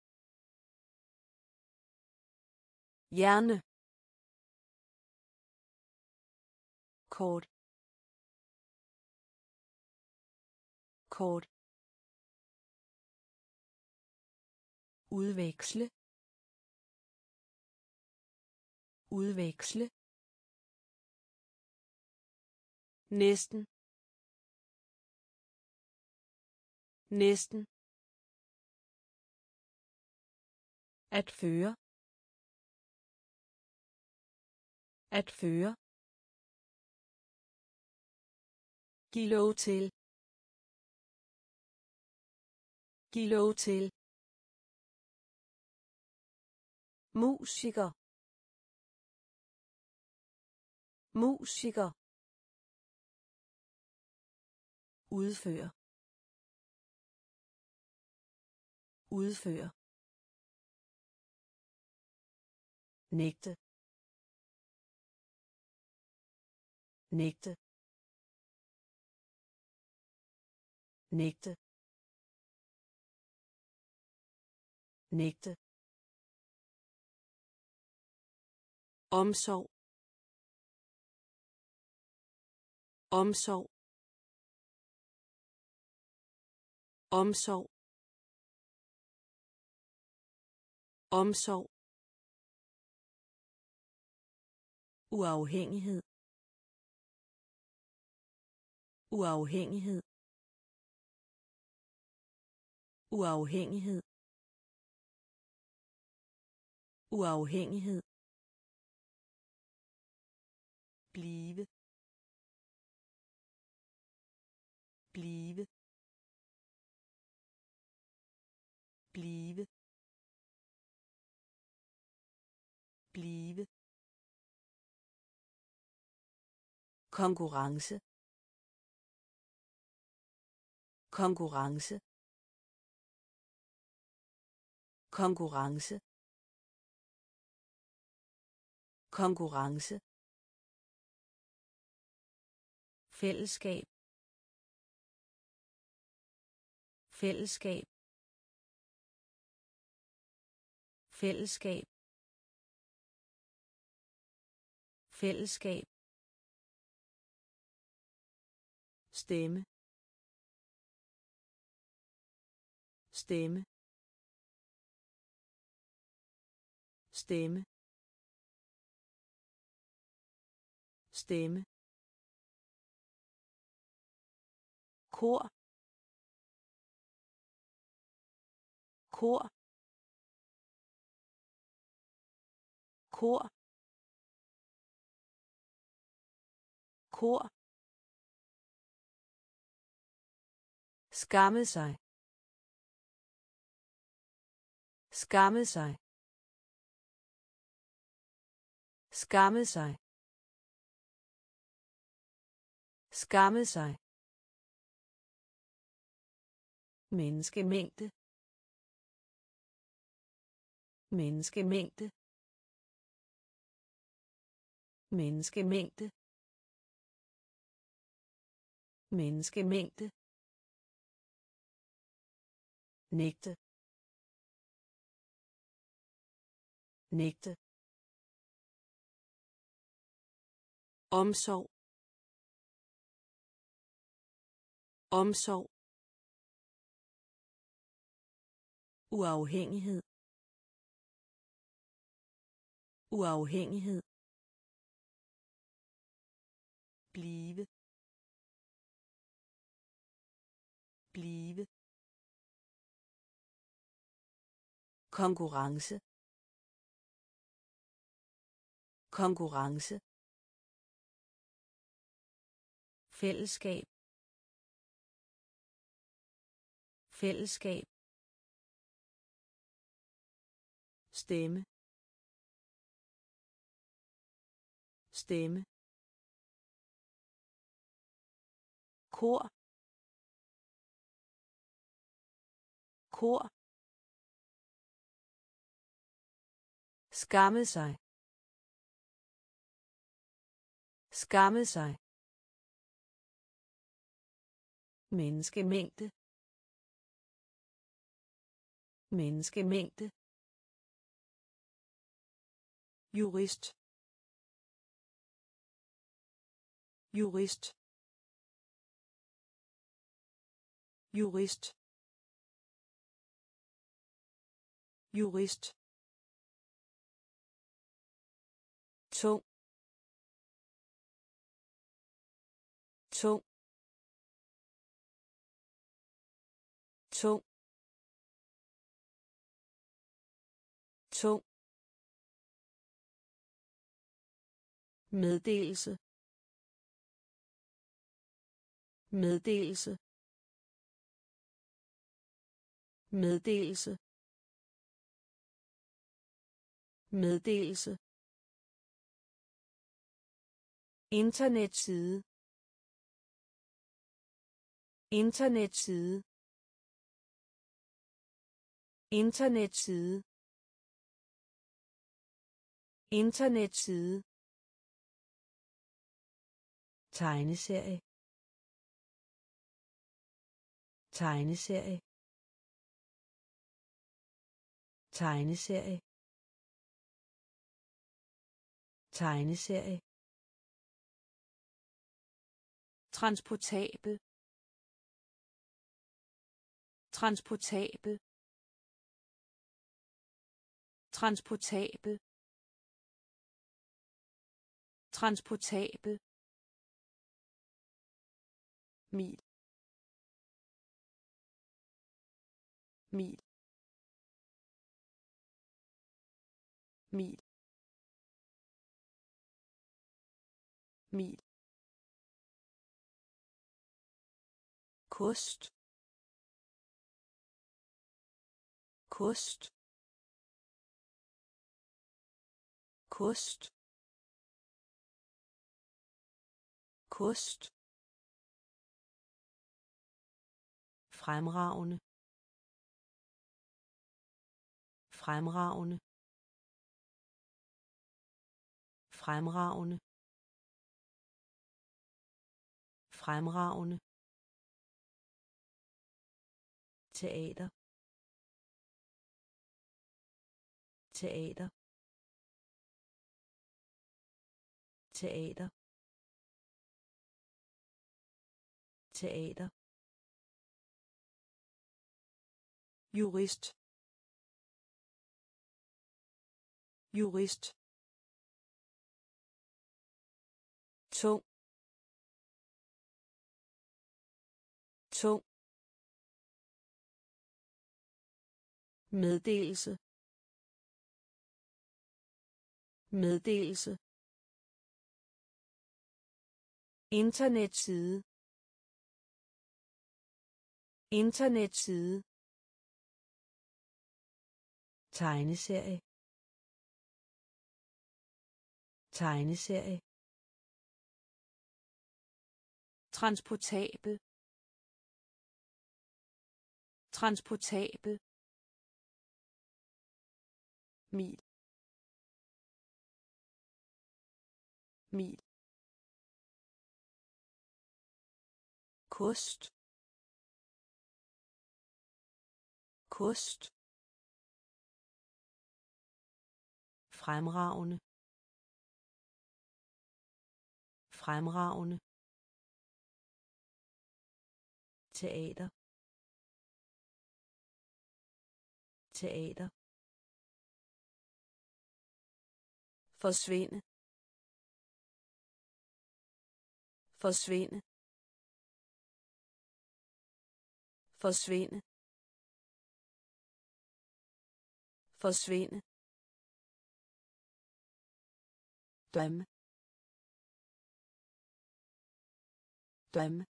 hjerne, kort, kort, udveksle, udveksle, næsten, næsten, at føre, at føre, giv lov til, giv lov til, musiker, musiker, udføre, udføre, nægte, nægte, nægte, nægte, omsorg, omsorg, omsorg, omsorg, uafhængighed, uafhængighed, uafhængighed, uafhængighed, blive, blive, blive, blive, konkurrence, konkurrence, konkurrence, konkurrence, fællesskab, fællesskab, fællesskab, fællesskab, stemme, stemme, stemme, stemme, kor, kor, kor, kor, skamme sig, skamme sig, skamme sig, skamme sig, menneskemængde, menneskemængde, menneskemængde, menneskemængde, nægte, nægte, omsorg, omsorg, uafhængighed, uafhængighed, blive, blive, konkurrence, konkurrence, fællesskab, fællesskab, stemme, stemme, kor, kor, skamme sig, skamme sig, menneskemængde, menneskemængde, jurist, jurist, jurist, jurist, tung, tung, tung, tung, meddelelse, meddelelse, meddelelse, meddelelse, internetside, internetside, internetside, internetside, tegneserie, tegneserie, tegneserie, tegneserie, transportabel, transportabel, transportabel, transportabel, mil, mil, mil, mil, kost, kost, kost, kost, fremragende, fremragende, fremragende, fremragende, teater, teater, teater, teater, jurist, jurist, tung, tung, meddelelse, meddelelse, internetside, internetside, tegneserie, tegneserie, transportabel, transportabel, mil, mil, kost, kost, fremragende, fremragende, teater, teater, forsvinde, forsvinde, forsvinde, forsvinde, drømme, drømme,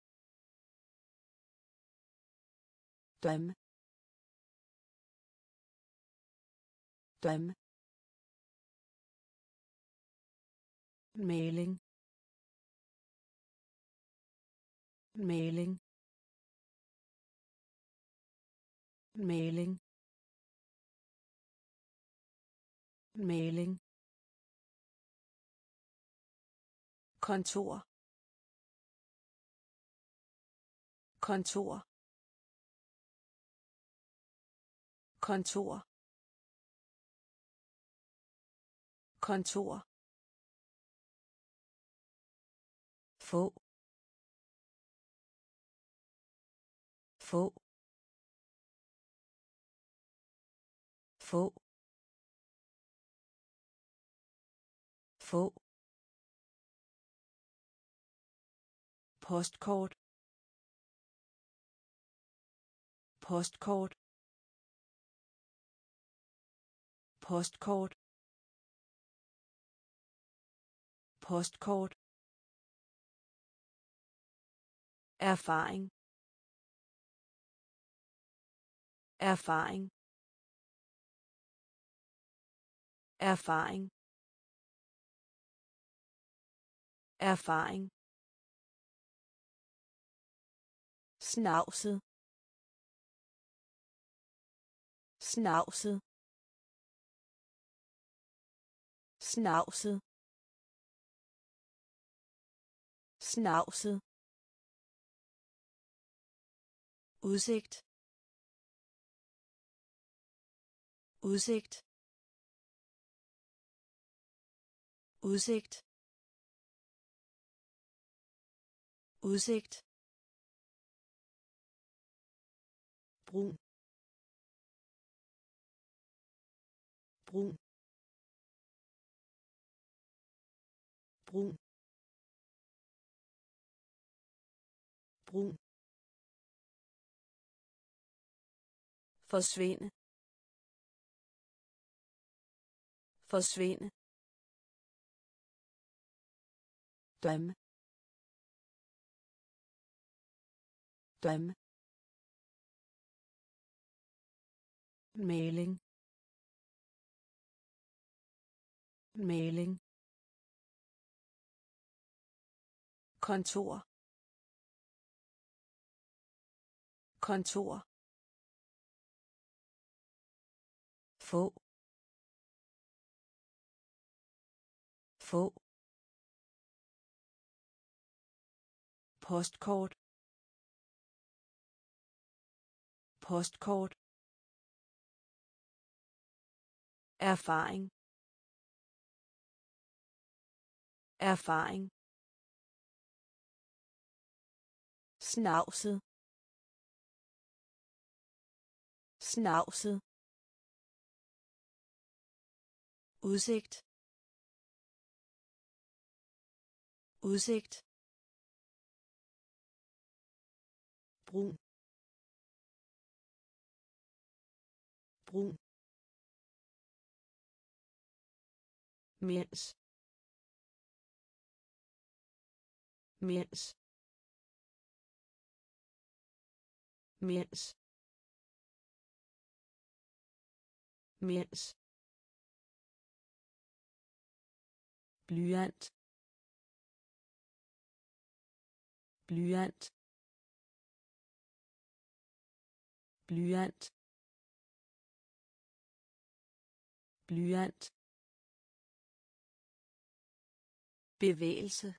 drømme, drømme, maling, maling, maling, maling, kontor, kontor, kontor, kontor, få, få, få, få, postkort, postkort, postkort, postkort, erfaring, erfaring, erfaring, erfaring, snavset, snavset, snavset, snavset, udsigt, udsigt, udsigt, udsigt, brun, brun, brun, brun, forsvinde, forsvinde, drømme, drømme, maling, maling, kontor, kontor, få, få, postkort, postkort, erfaring, erfaring, snavset, snavset, udsigt, udsigt, brun, brun, mens, mens, mens, mens, blyant, blyant, blyant, blyant, bevægelse,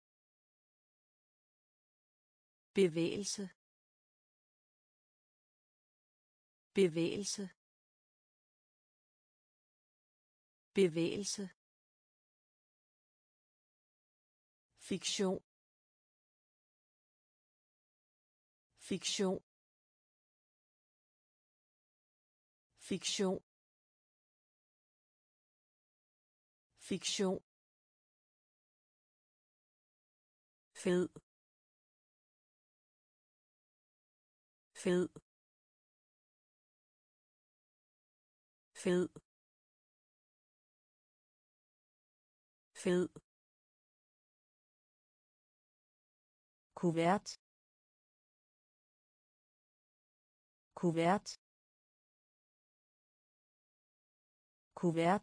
bevægelse, bevægelse, bevægelse, fiktion, fiktion, fiktion, fiktion, fed, fed, fed, fed, kuvert, kuvert, kuvert,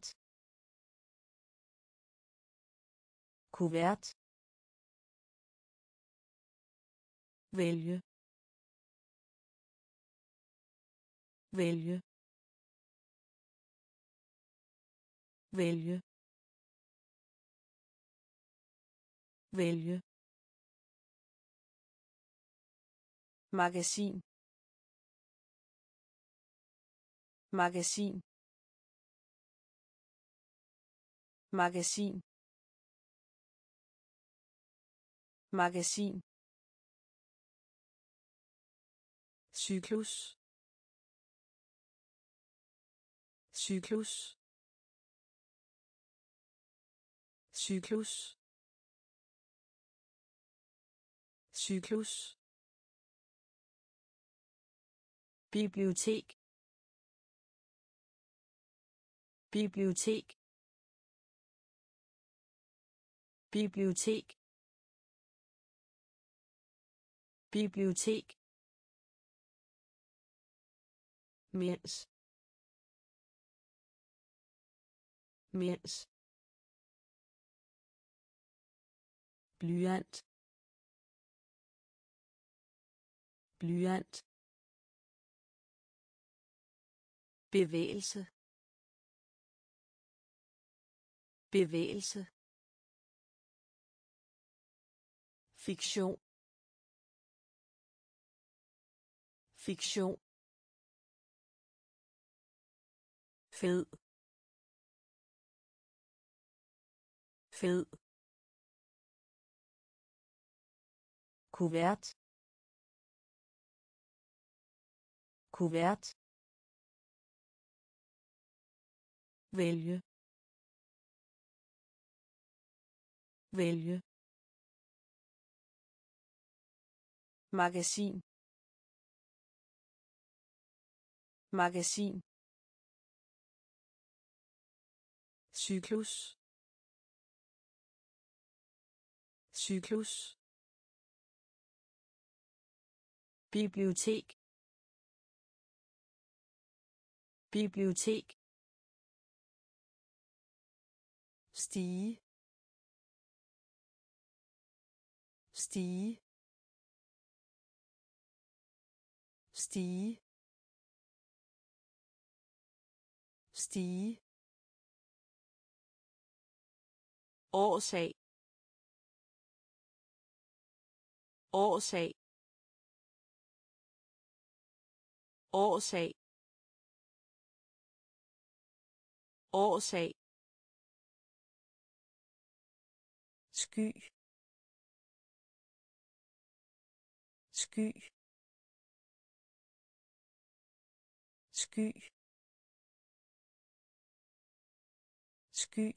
kuvert, vælge, vælge, vælge, vælge, magasin, magasin, magasin, magasin, cyklus, cyklus, cyklus, cyklus, bibliotek, bibliotek, bibliotek, bibliotek, mens, mens, blyant, blyant, bevægelse, bevægelse, fiktion, fiktion, fed, fed, kuvert, kuvert, vælge, vælge, magasin, magasin, cyklus, cyklus, bibliotek, bibliotek, stige stige stige stige årsag årsag årsag årsag sky sky sky sky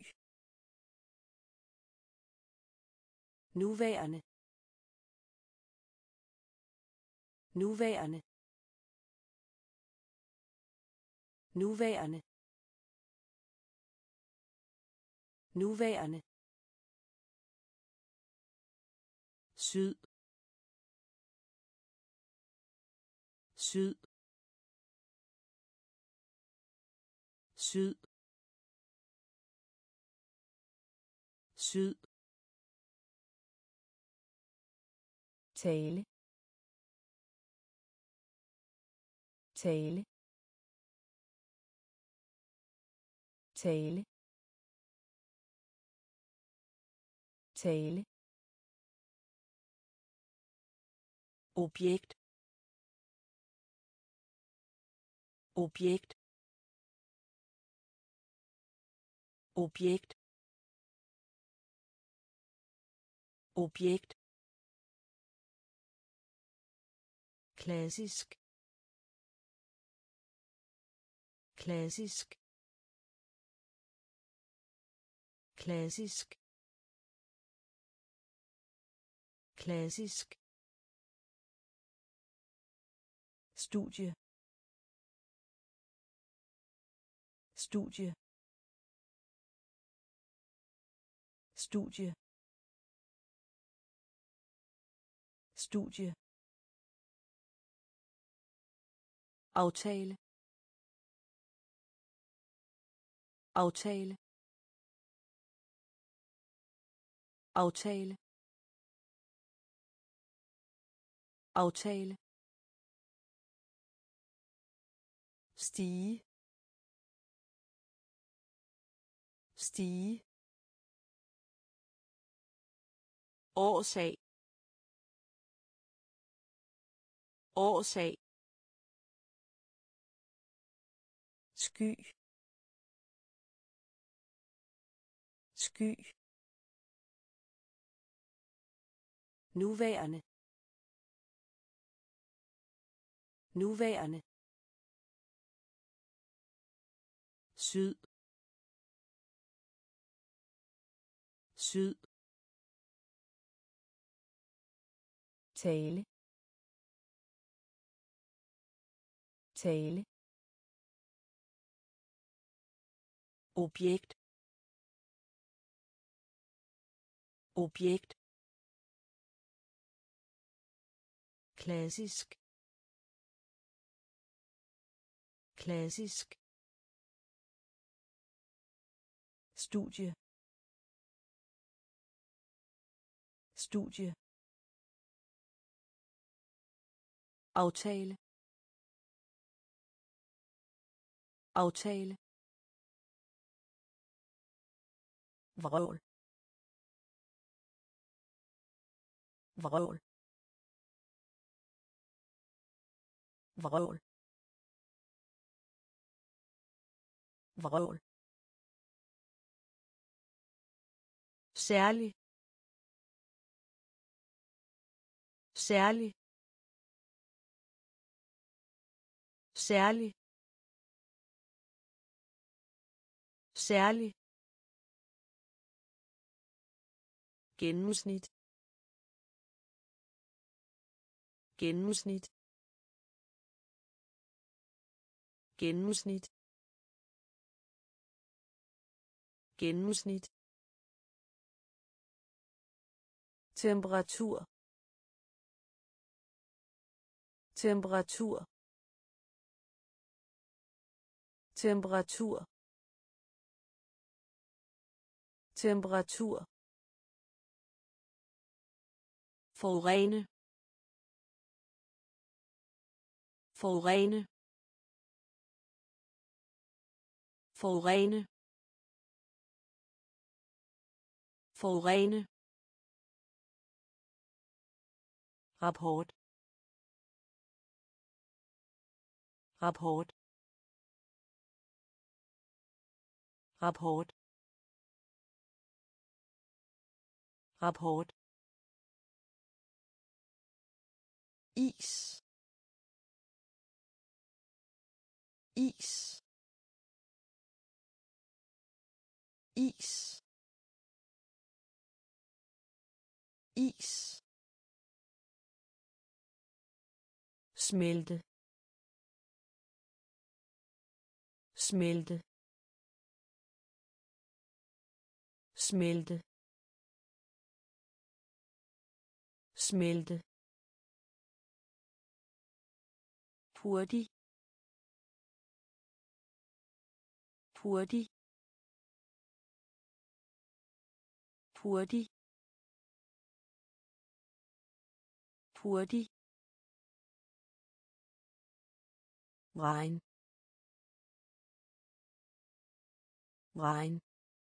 nuværende nuværende nuværende nuværende syd syd syd syd tale tale tale tale objekt objekt objekt objekt klassisk klassisk klassisk klassisk studie studie studie studie aftale aftale aftale aftale stige stige årsag årsag sky sky nuværende nuværende syd syd tale tale objekt objekt klassisk klassisk studie studie aftale aftale vrøvl vrøvl vrøvl vrøvl særlig særlig særlig særlig gennemsnit gennemsnit gennemsnit gennemsnit temperatur temperatur temperatur temperatur, forurene, forurene, forurene, forurene, rapport, rapport, rapport, rapport, is, is, is, is, smelte, smelte, smelte, smelte, hurtig, hurtig, hurtig, hurtig, regn, regn,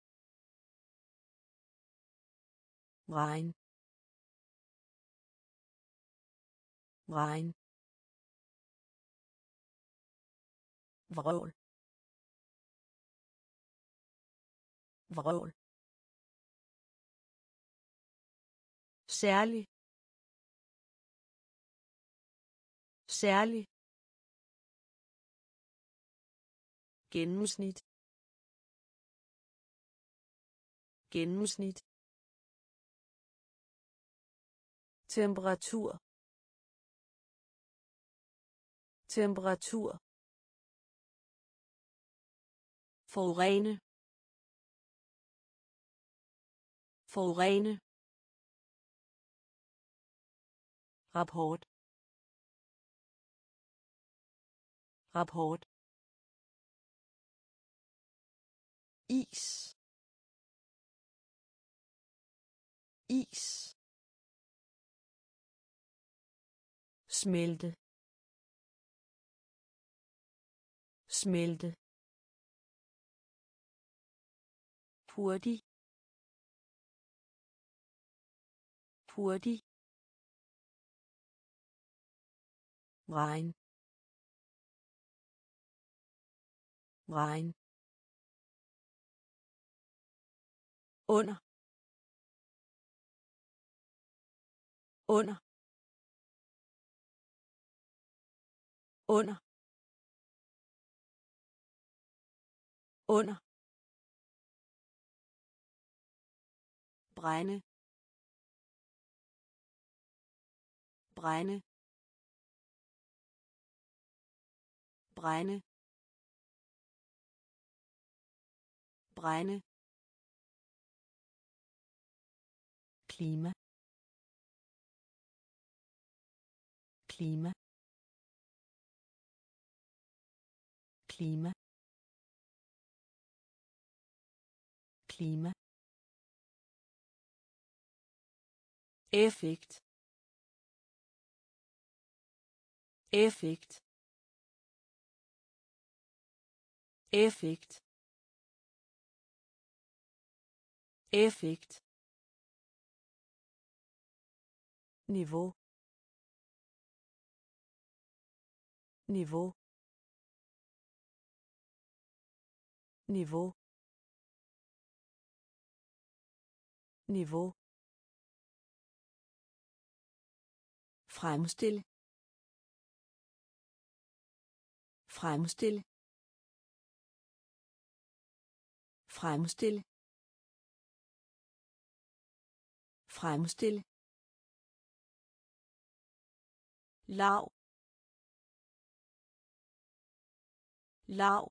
regn, regn, vrøvl, vrøvl, særlig, særlig, gennemsnit, gennemsnit, temperatur, temperatur, forurene, forurene, rapport, rapport, is, is, smelte, smelte, hurtig, hurtig, regn, regn, under, under, under, under, brænde, brænde, brænde, brænde, klima, klima, klima, klima, effekt, effekt, effekt, effekt, niveau, niveau, niveau, niveau, fremstille, fremstille, fremstille, fremstille, lav, lav,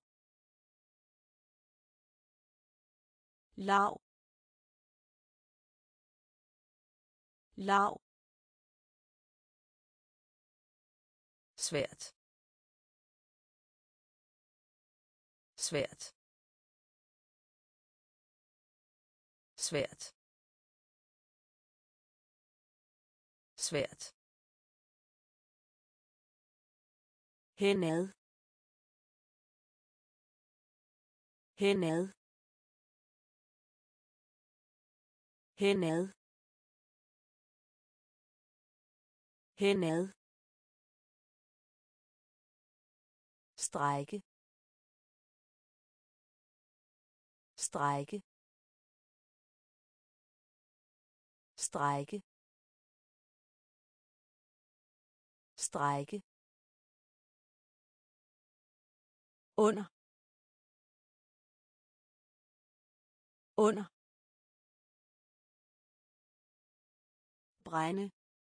lav, lav, svært, svært, svært svært henad henad henad henad strække strække strække strække under under brænde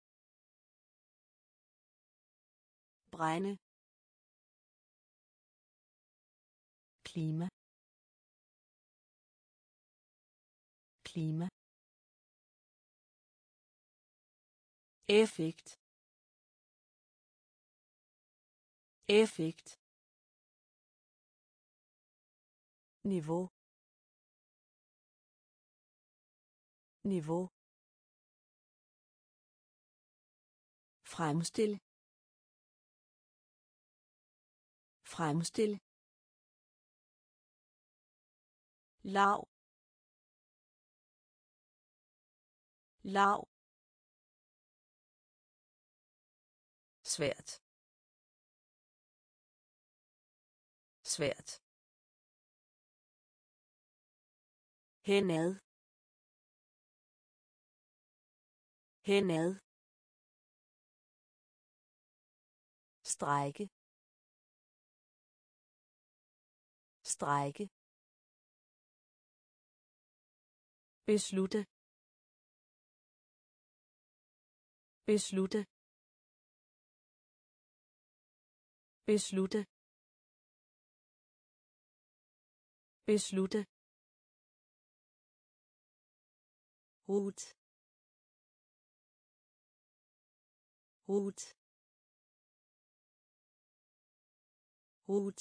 brænde klima klima effekt effekt niveau niveau fremstille fremstille lav lav svært svært henad henad strække strække beslutte beslutte beslutte beslutte rut rut rut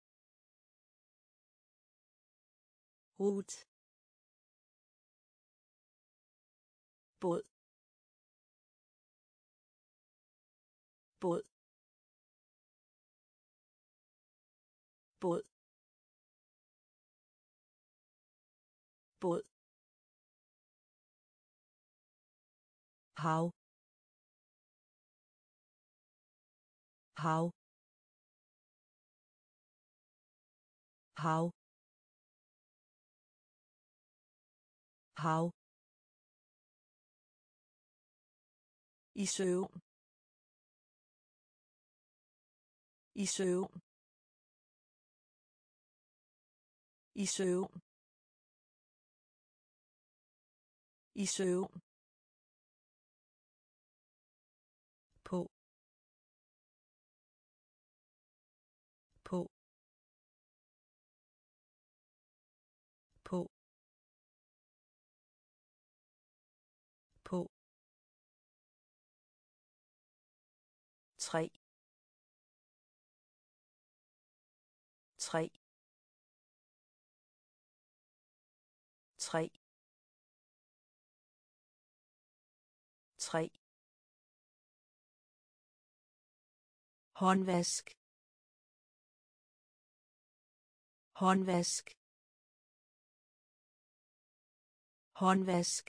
rut båd båd båd båd hav hav hav hav i søvn i søvn i søvn i søvn på på på på 3 3 3 3 håndvask håndvask håndvask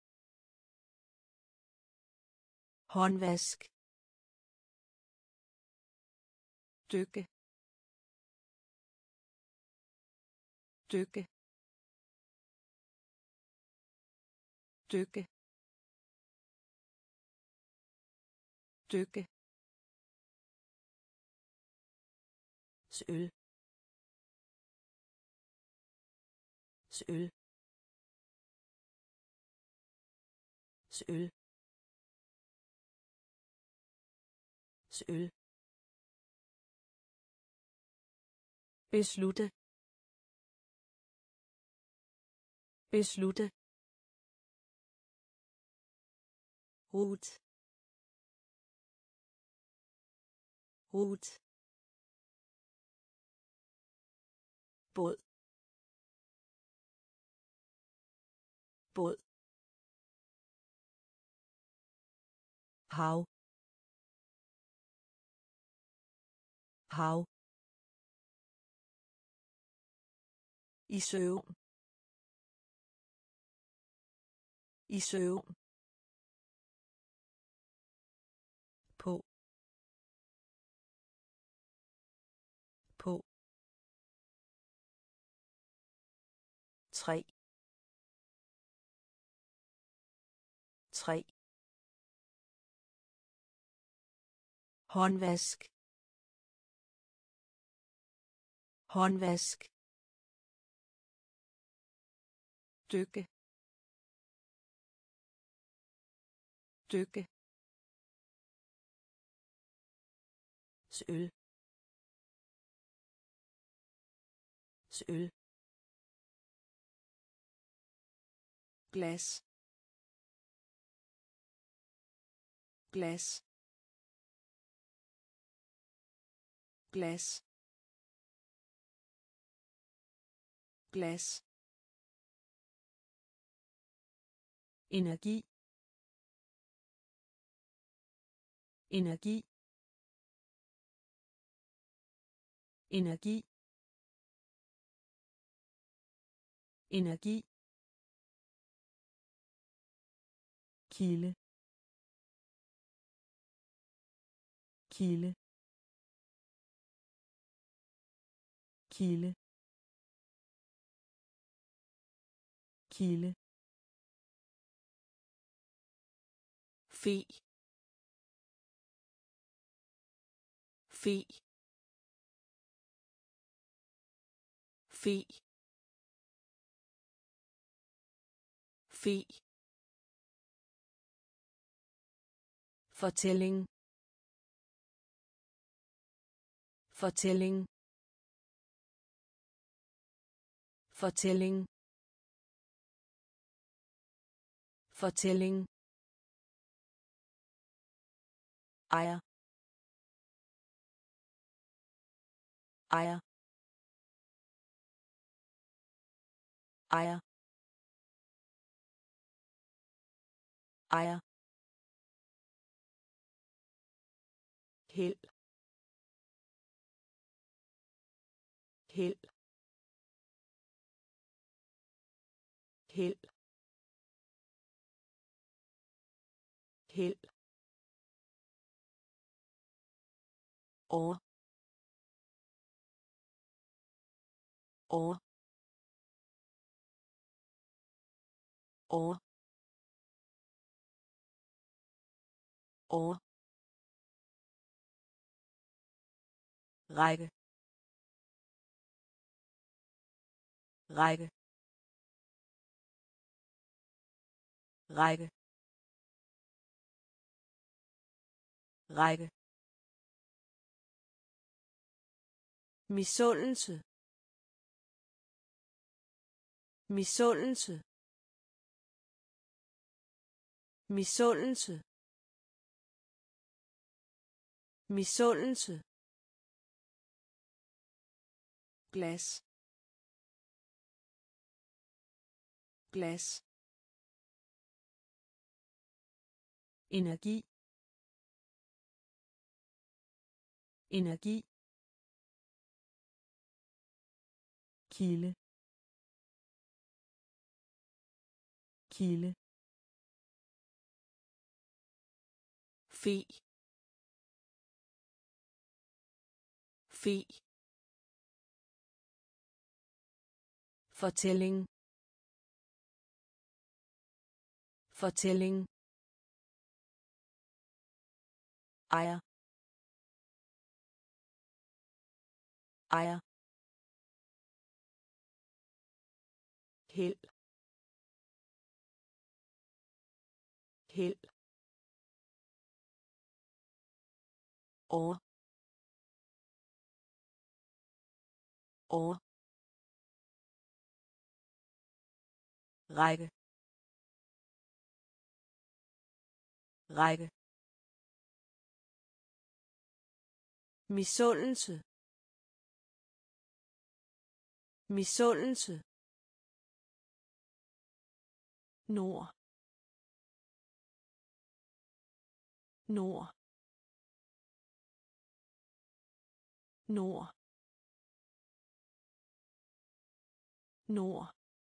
håndvask dykke dykke dykke dykke søl søl søl søl beslutte beslutte rut rut båd båd, hav, hav, i søvn, i søvn, på, på, træ, træ, håndvask, håndvask, dykke, dykke, søl, søl, glas, glas, glas, glas, energi, energi, energi, energi, kilde, kilde, kilde, kilde, fe, fe, fe, fe, fortælling, fortælling, fortælling, fortælling, ejer, ejer, ejer, ejer, held, held, held, held, over, over, over, over, række, række, række, række, misundelse, misundelse, misundelse, misundelse, glas, glas, energi, energi, kilde, kilde, fe, fe, fortælling, fortælling, ejer, ejer, held, held, over, over, række, række, misundelse, misundelse, nord, nord, nord, nord,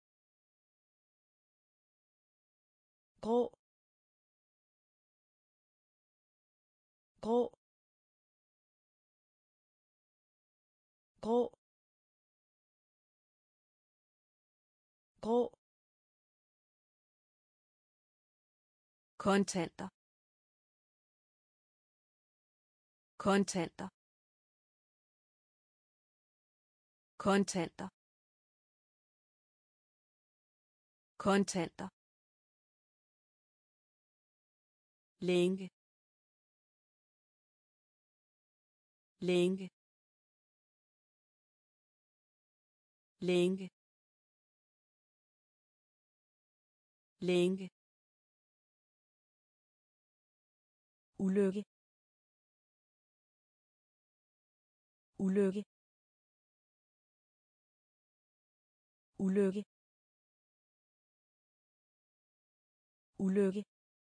grå, grå, grå, grå, kontanter, kontanter, kontanter, kontanter, længe, længe, længe, længe, ulykke, ulykke, ulykke, ulykke,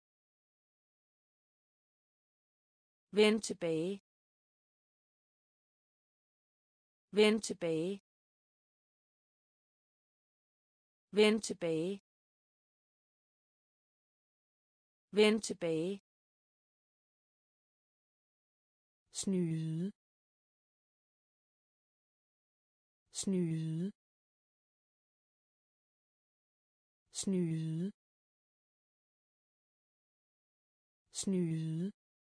vend tilbage, vend tilbage, vend tilbage, vend tilbage, snyde, snyde, snyde, snyde,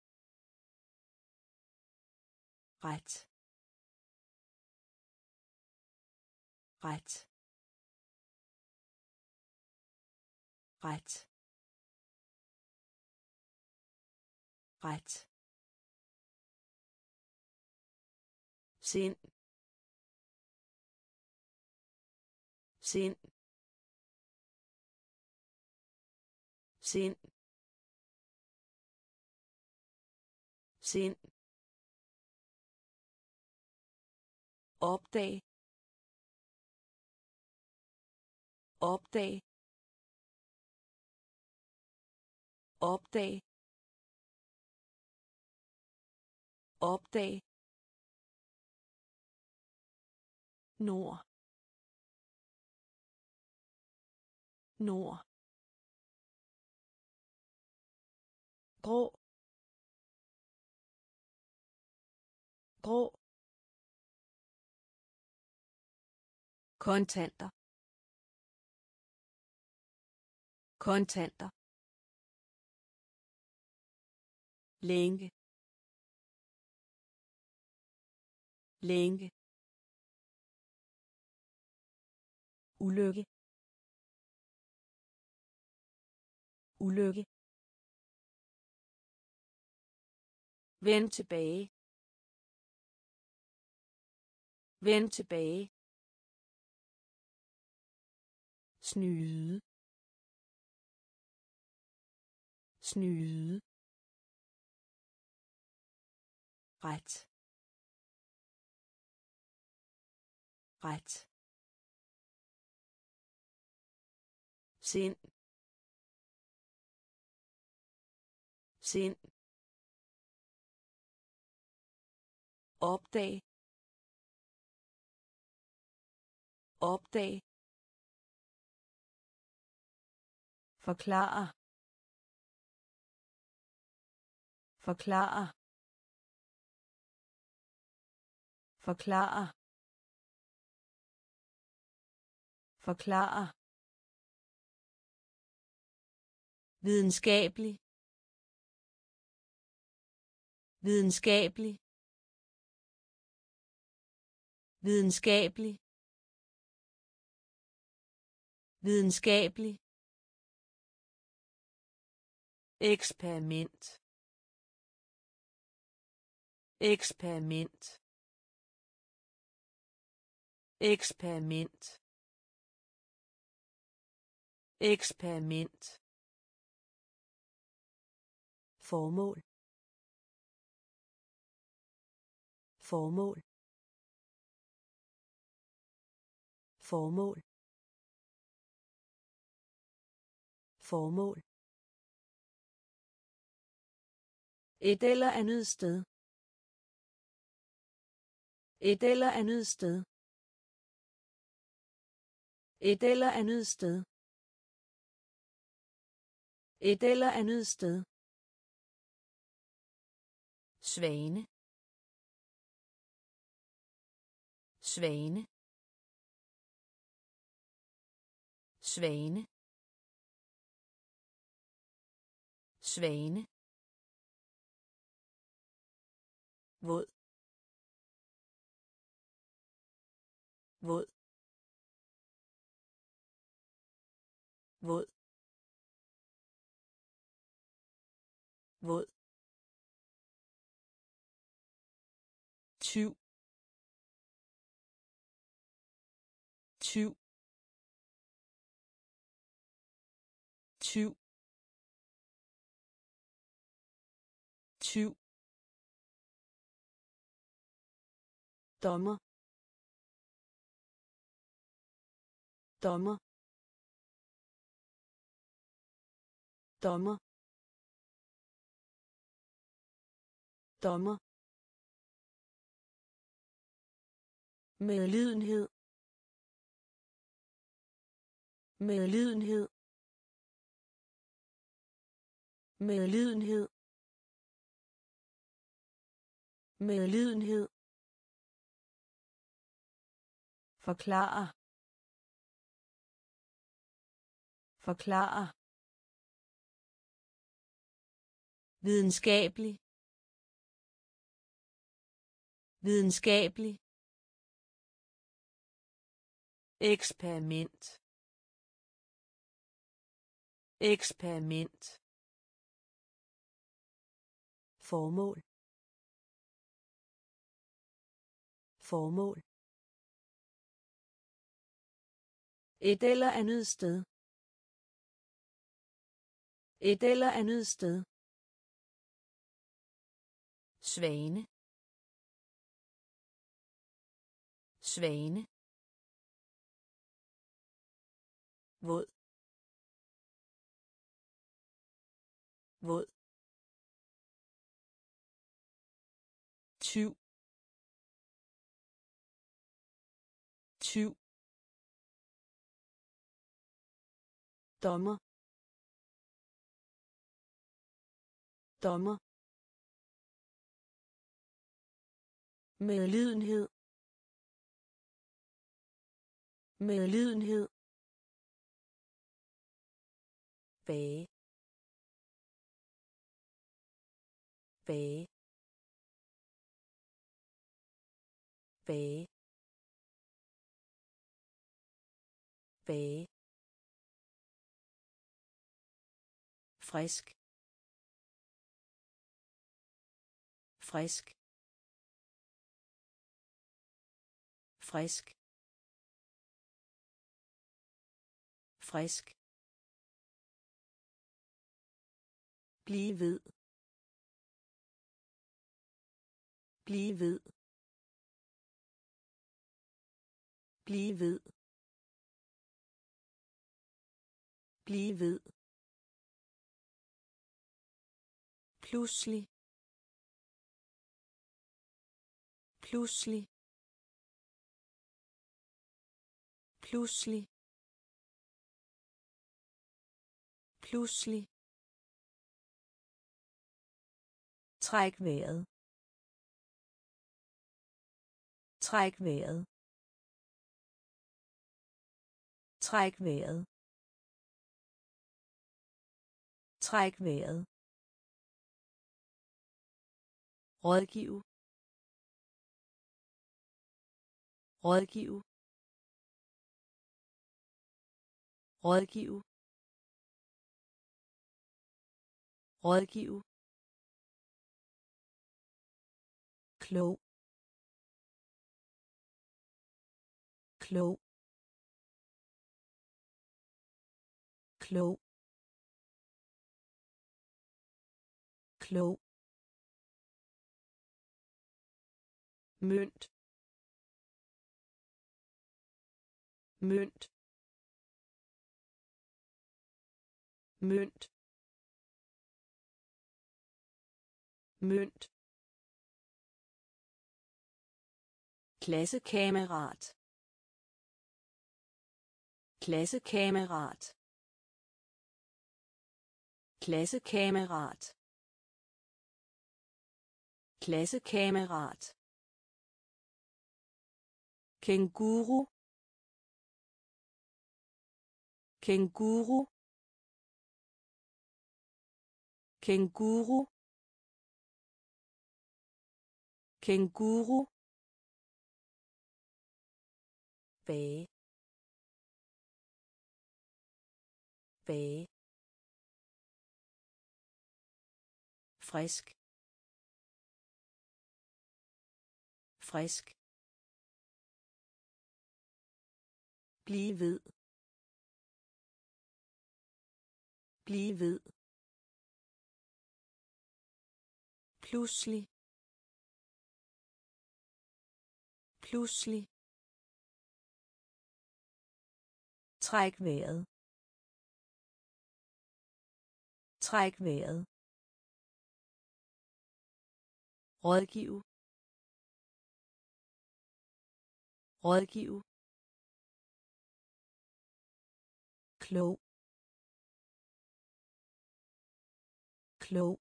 ret, ret, ret, ret, sind, sind, sind, sind, opdag, opdag, opdag, opdag, nord, nord, grå, grå, kontanter, kontanter, længe, længe, ulykke, ulykke, vend tilbage, vend tilbage, snyde, snyde, ret, ret, sind, sind, opdag, opdag, forklare, forklare, forklare, forklare, videnskabelig, videnskabelig, videnskabelig, videnskabelig, eksperiment, eksperiment, eksperiment, eksperiment, formål, formål, formål, Formål. Et eller andet sted. Et eller andet sted. Et eller andet sted. Et eller andet sted. Svane. Svane. Svane. Svane. Våd. Våd. Våd. Våd. Tyv. Tyv. Tyv. Tyv. Dommer. Dommer. Dommer. Dommer. Medlidenhed. Medlidenhed. Medlidenhed. Medlidenhed. Forklare. Forklare. Videnskabelig. Videnskabelig. Eksperiment. Eksperiment. Formål. Formål. Et eller andet sted. Et eller andet sted. Svane. Svane. Våd. Våd. Tyv. Tyv. Dommer. Dommer. Medlidenhed. Medlidenhed. Bage. Bage. Bage. Bage. Frisk. Frisk. Frisk. Frisk. Bliv ved. Bliv ved. Bliv ved. Bliv ved. Pludselig. Pludselig. Pludselig. Pludselig. Træk vejret. Træk vejret. Træk vejret. Træk vejret. Rådgive. Rådgive. Rådgive. Rådgive. Klog. Klog. Klog. Klog. Mønt. Mønt. mønt mønt klassekammerat klassekammerat klassekammerat klassekammerat kænguru kænguru kænguru kænguru bage bage frisk frisk blive ved blive ved pludselig pludselig træk vejret træk vejret rådgive rådgive klog klog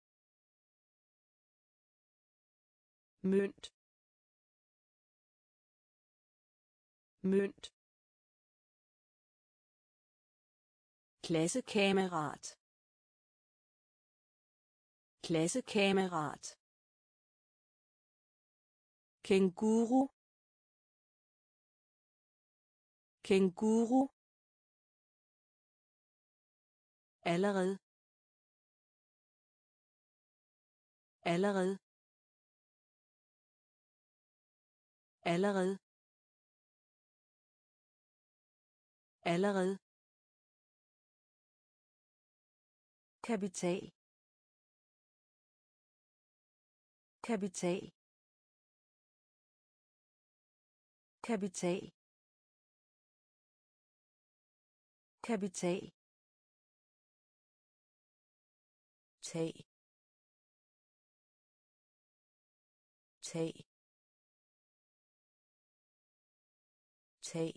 mønt mønt klassekammerat klassekammerat kænguru kænguru allerede allerede allerede allerede kapital kapital kapital kapital tag tag tag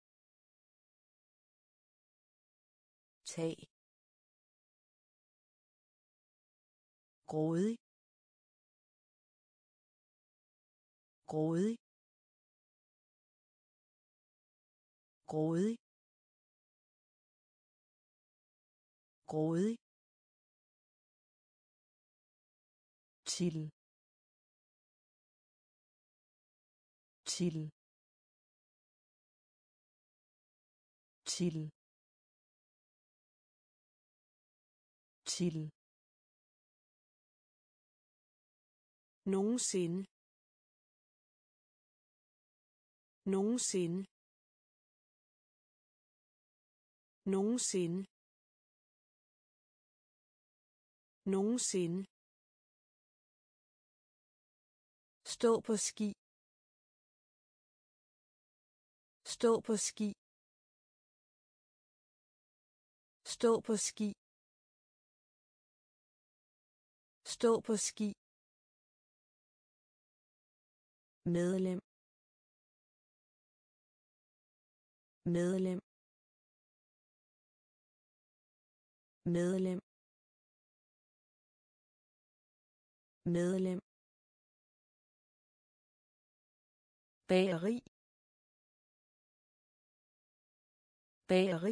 tag grådig grådig grådig grådig til til til til nogensinde nogensinde nogensinde nogensinde stå på ski stå på ski stå på ski stå på ski medlem medlem medlem medlem bageri bageri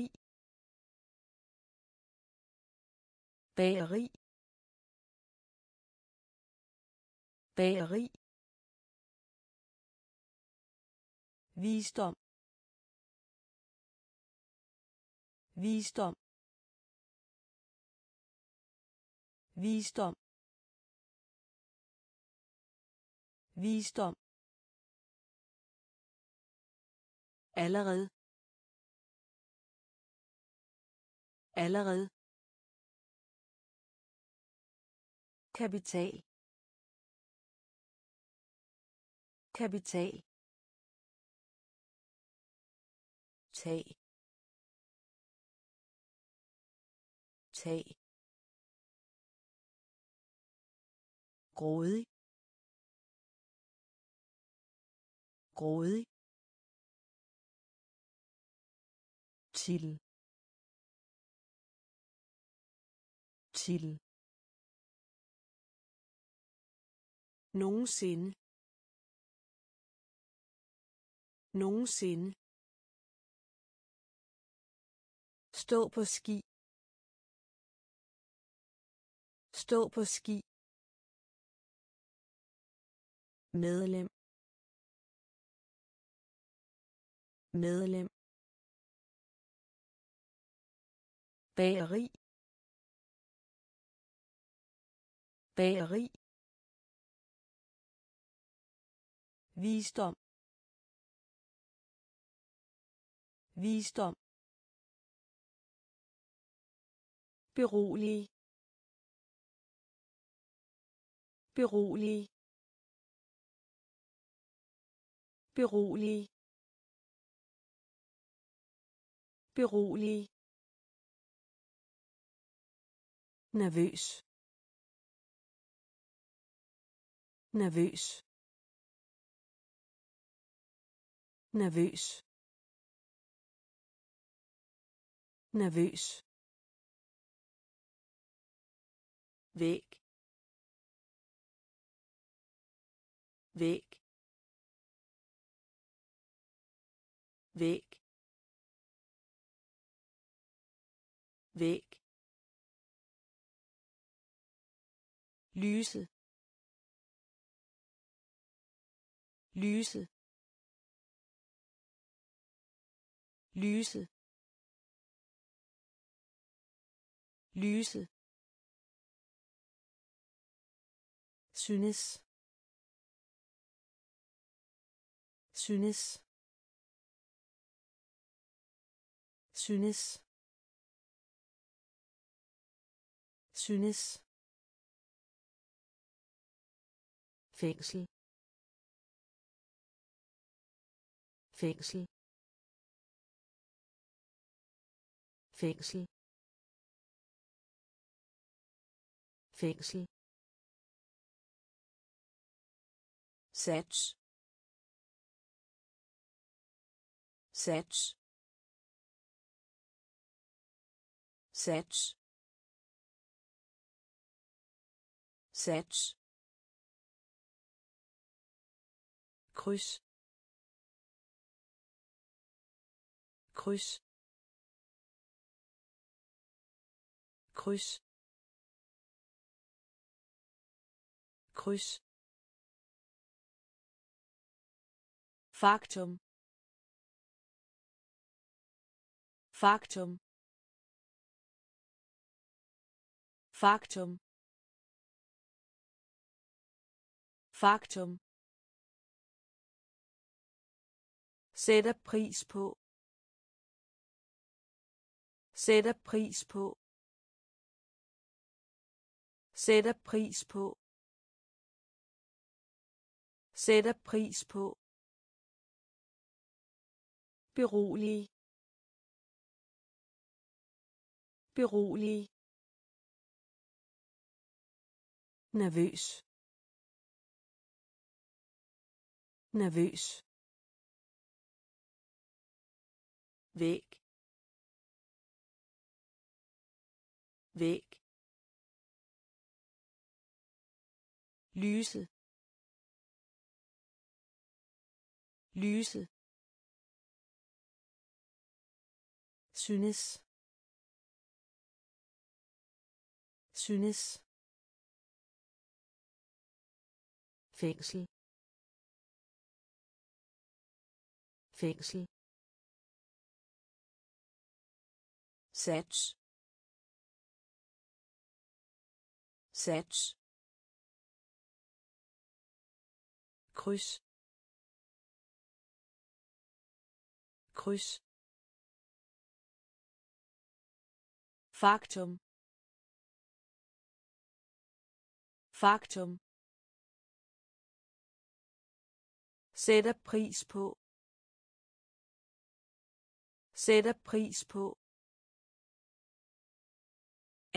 bageri bageri visdom visdom visdom visdom allerede allerede kapital kapital tag tag, grådig, grådig, til, til, nogensinde, nogensinde, stå på ski, stå på ski, medlem, medlem, bageri, bageri, visdom, visdom, berolig, berolig, berolig, berolig, nervøs, nervøs, nervøs, nervøs, væg, væg, væg, væg, lyse, lyse, lyse, lyse, synes, synes, synes, synes, fængsel, fængsel, fængsel, fængsel, sats, sats, sats, sats, kryds, kryds, kryds, kryds, faktum, faktum, faktum, faktum, sætter pris på, sætter pris på, sætter pris på, sætter pris på, berolig, berolig, nervøs, nervøs, væg, væg, lyse, lyse, synes, synes, fængsel, fængsel, sats, sats, kryds, kryds, faktum, faktum, sætter pris på, sætter pris på,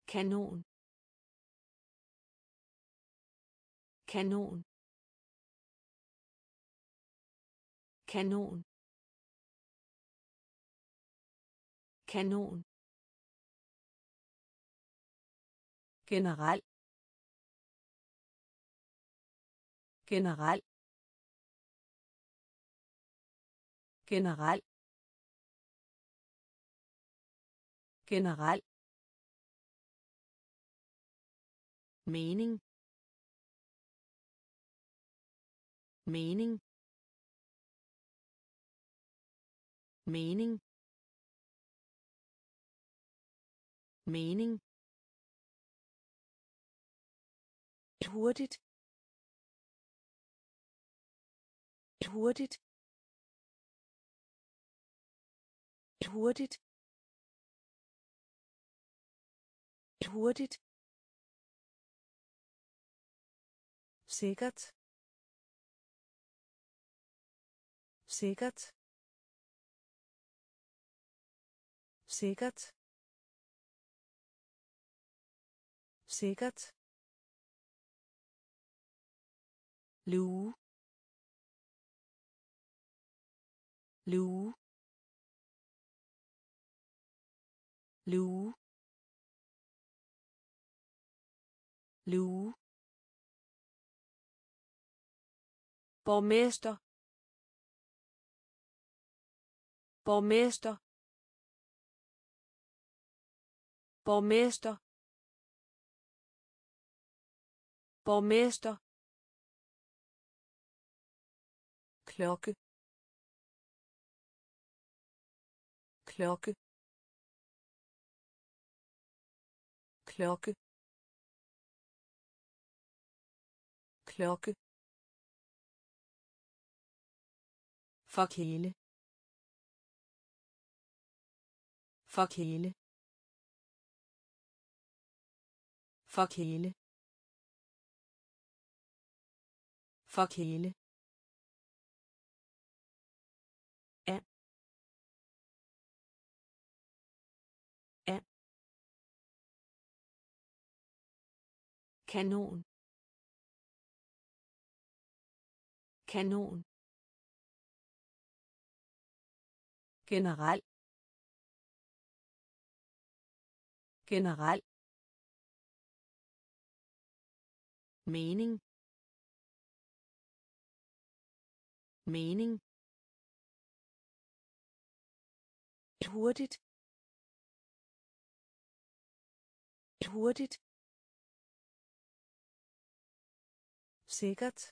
kanon, kanon, kanon, kanon, general, general, general, general, mening, mening, mening, mening, hurtigt, hurtigt, hurtigt, hurtigt, sikkert, sikkert, sikkert, sikkert, luge, luge, luge, luge, borgmester, borgmester, borgmester, borgmester, klokke, klokke, klokke, klokke, forkæle, forkæle, forkæle, forkæle, af, af, kanon, kanon, general, general, mening, mening, hurtigt, hurtigt, sikkert,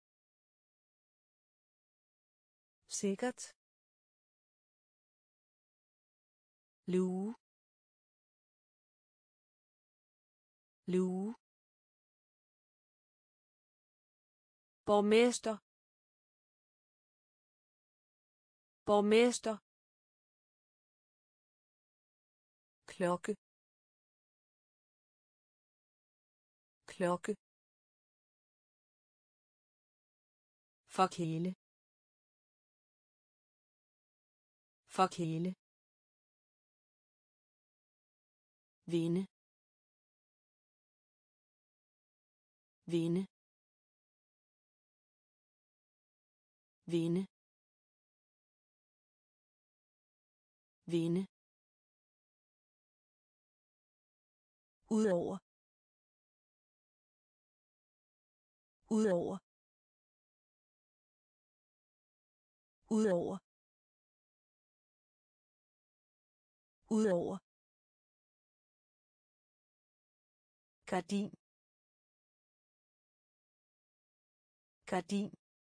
sikkert, luge, luge, borgmester, borgmester, klokke, klokke, forkæle, forkæle, vinde, vinde, vinde, vinde, udover, udover, udover, udover, gardin, gardin,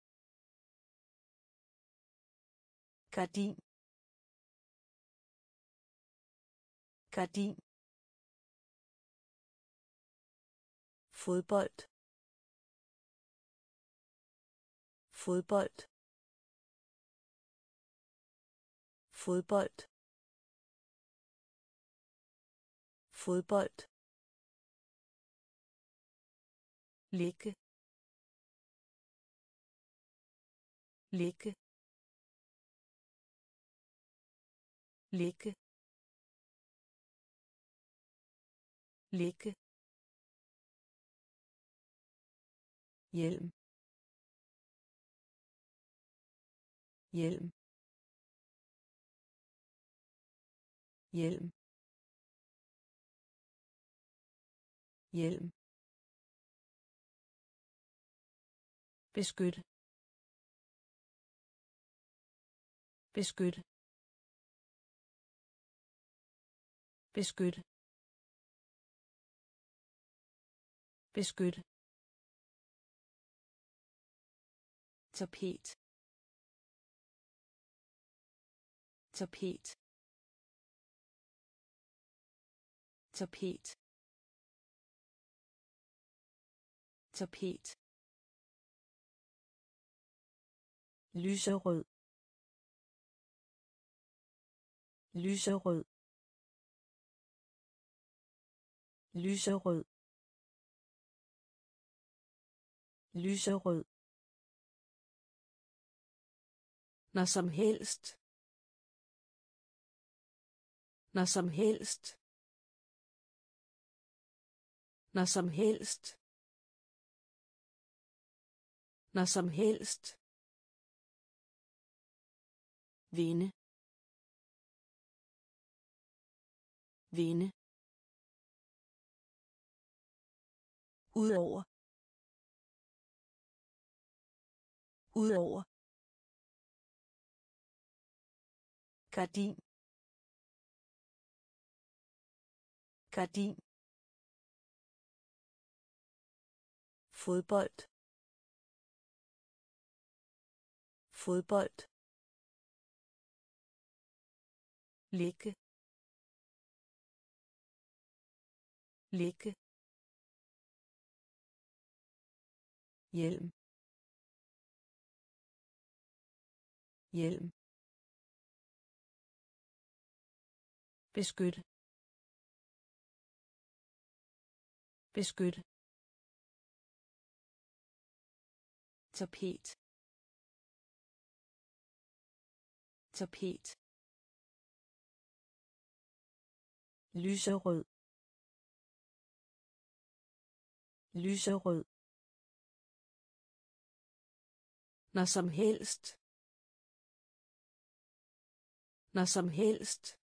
gardin, gardin, fodbold, fodbold, fodbold, fodbold, ligge, ligge, ligge, ligge, hjelm, hjelm, hjelm, hjelm, beskyt, beskyt, beskyt, beskyt, tapet, tapet, tapet, tapet, lyserød, lyserød, lyserød, lyserød, når som helst, når som helst, når som helst, når som helst, vinde, vinde, udover, udover, gardin, gardin, fodbold, fodbold, ligge, ligge, hjelm, hjelm, beskyt, beskyt, tapet, tapet, lyserød, lyserød, når som helst, når som helst,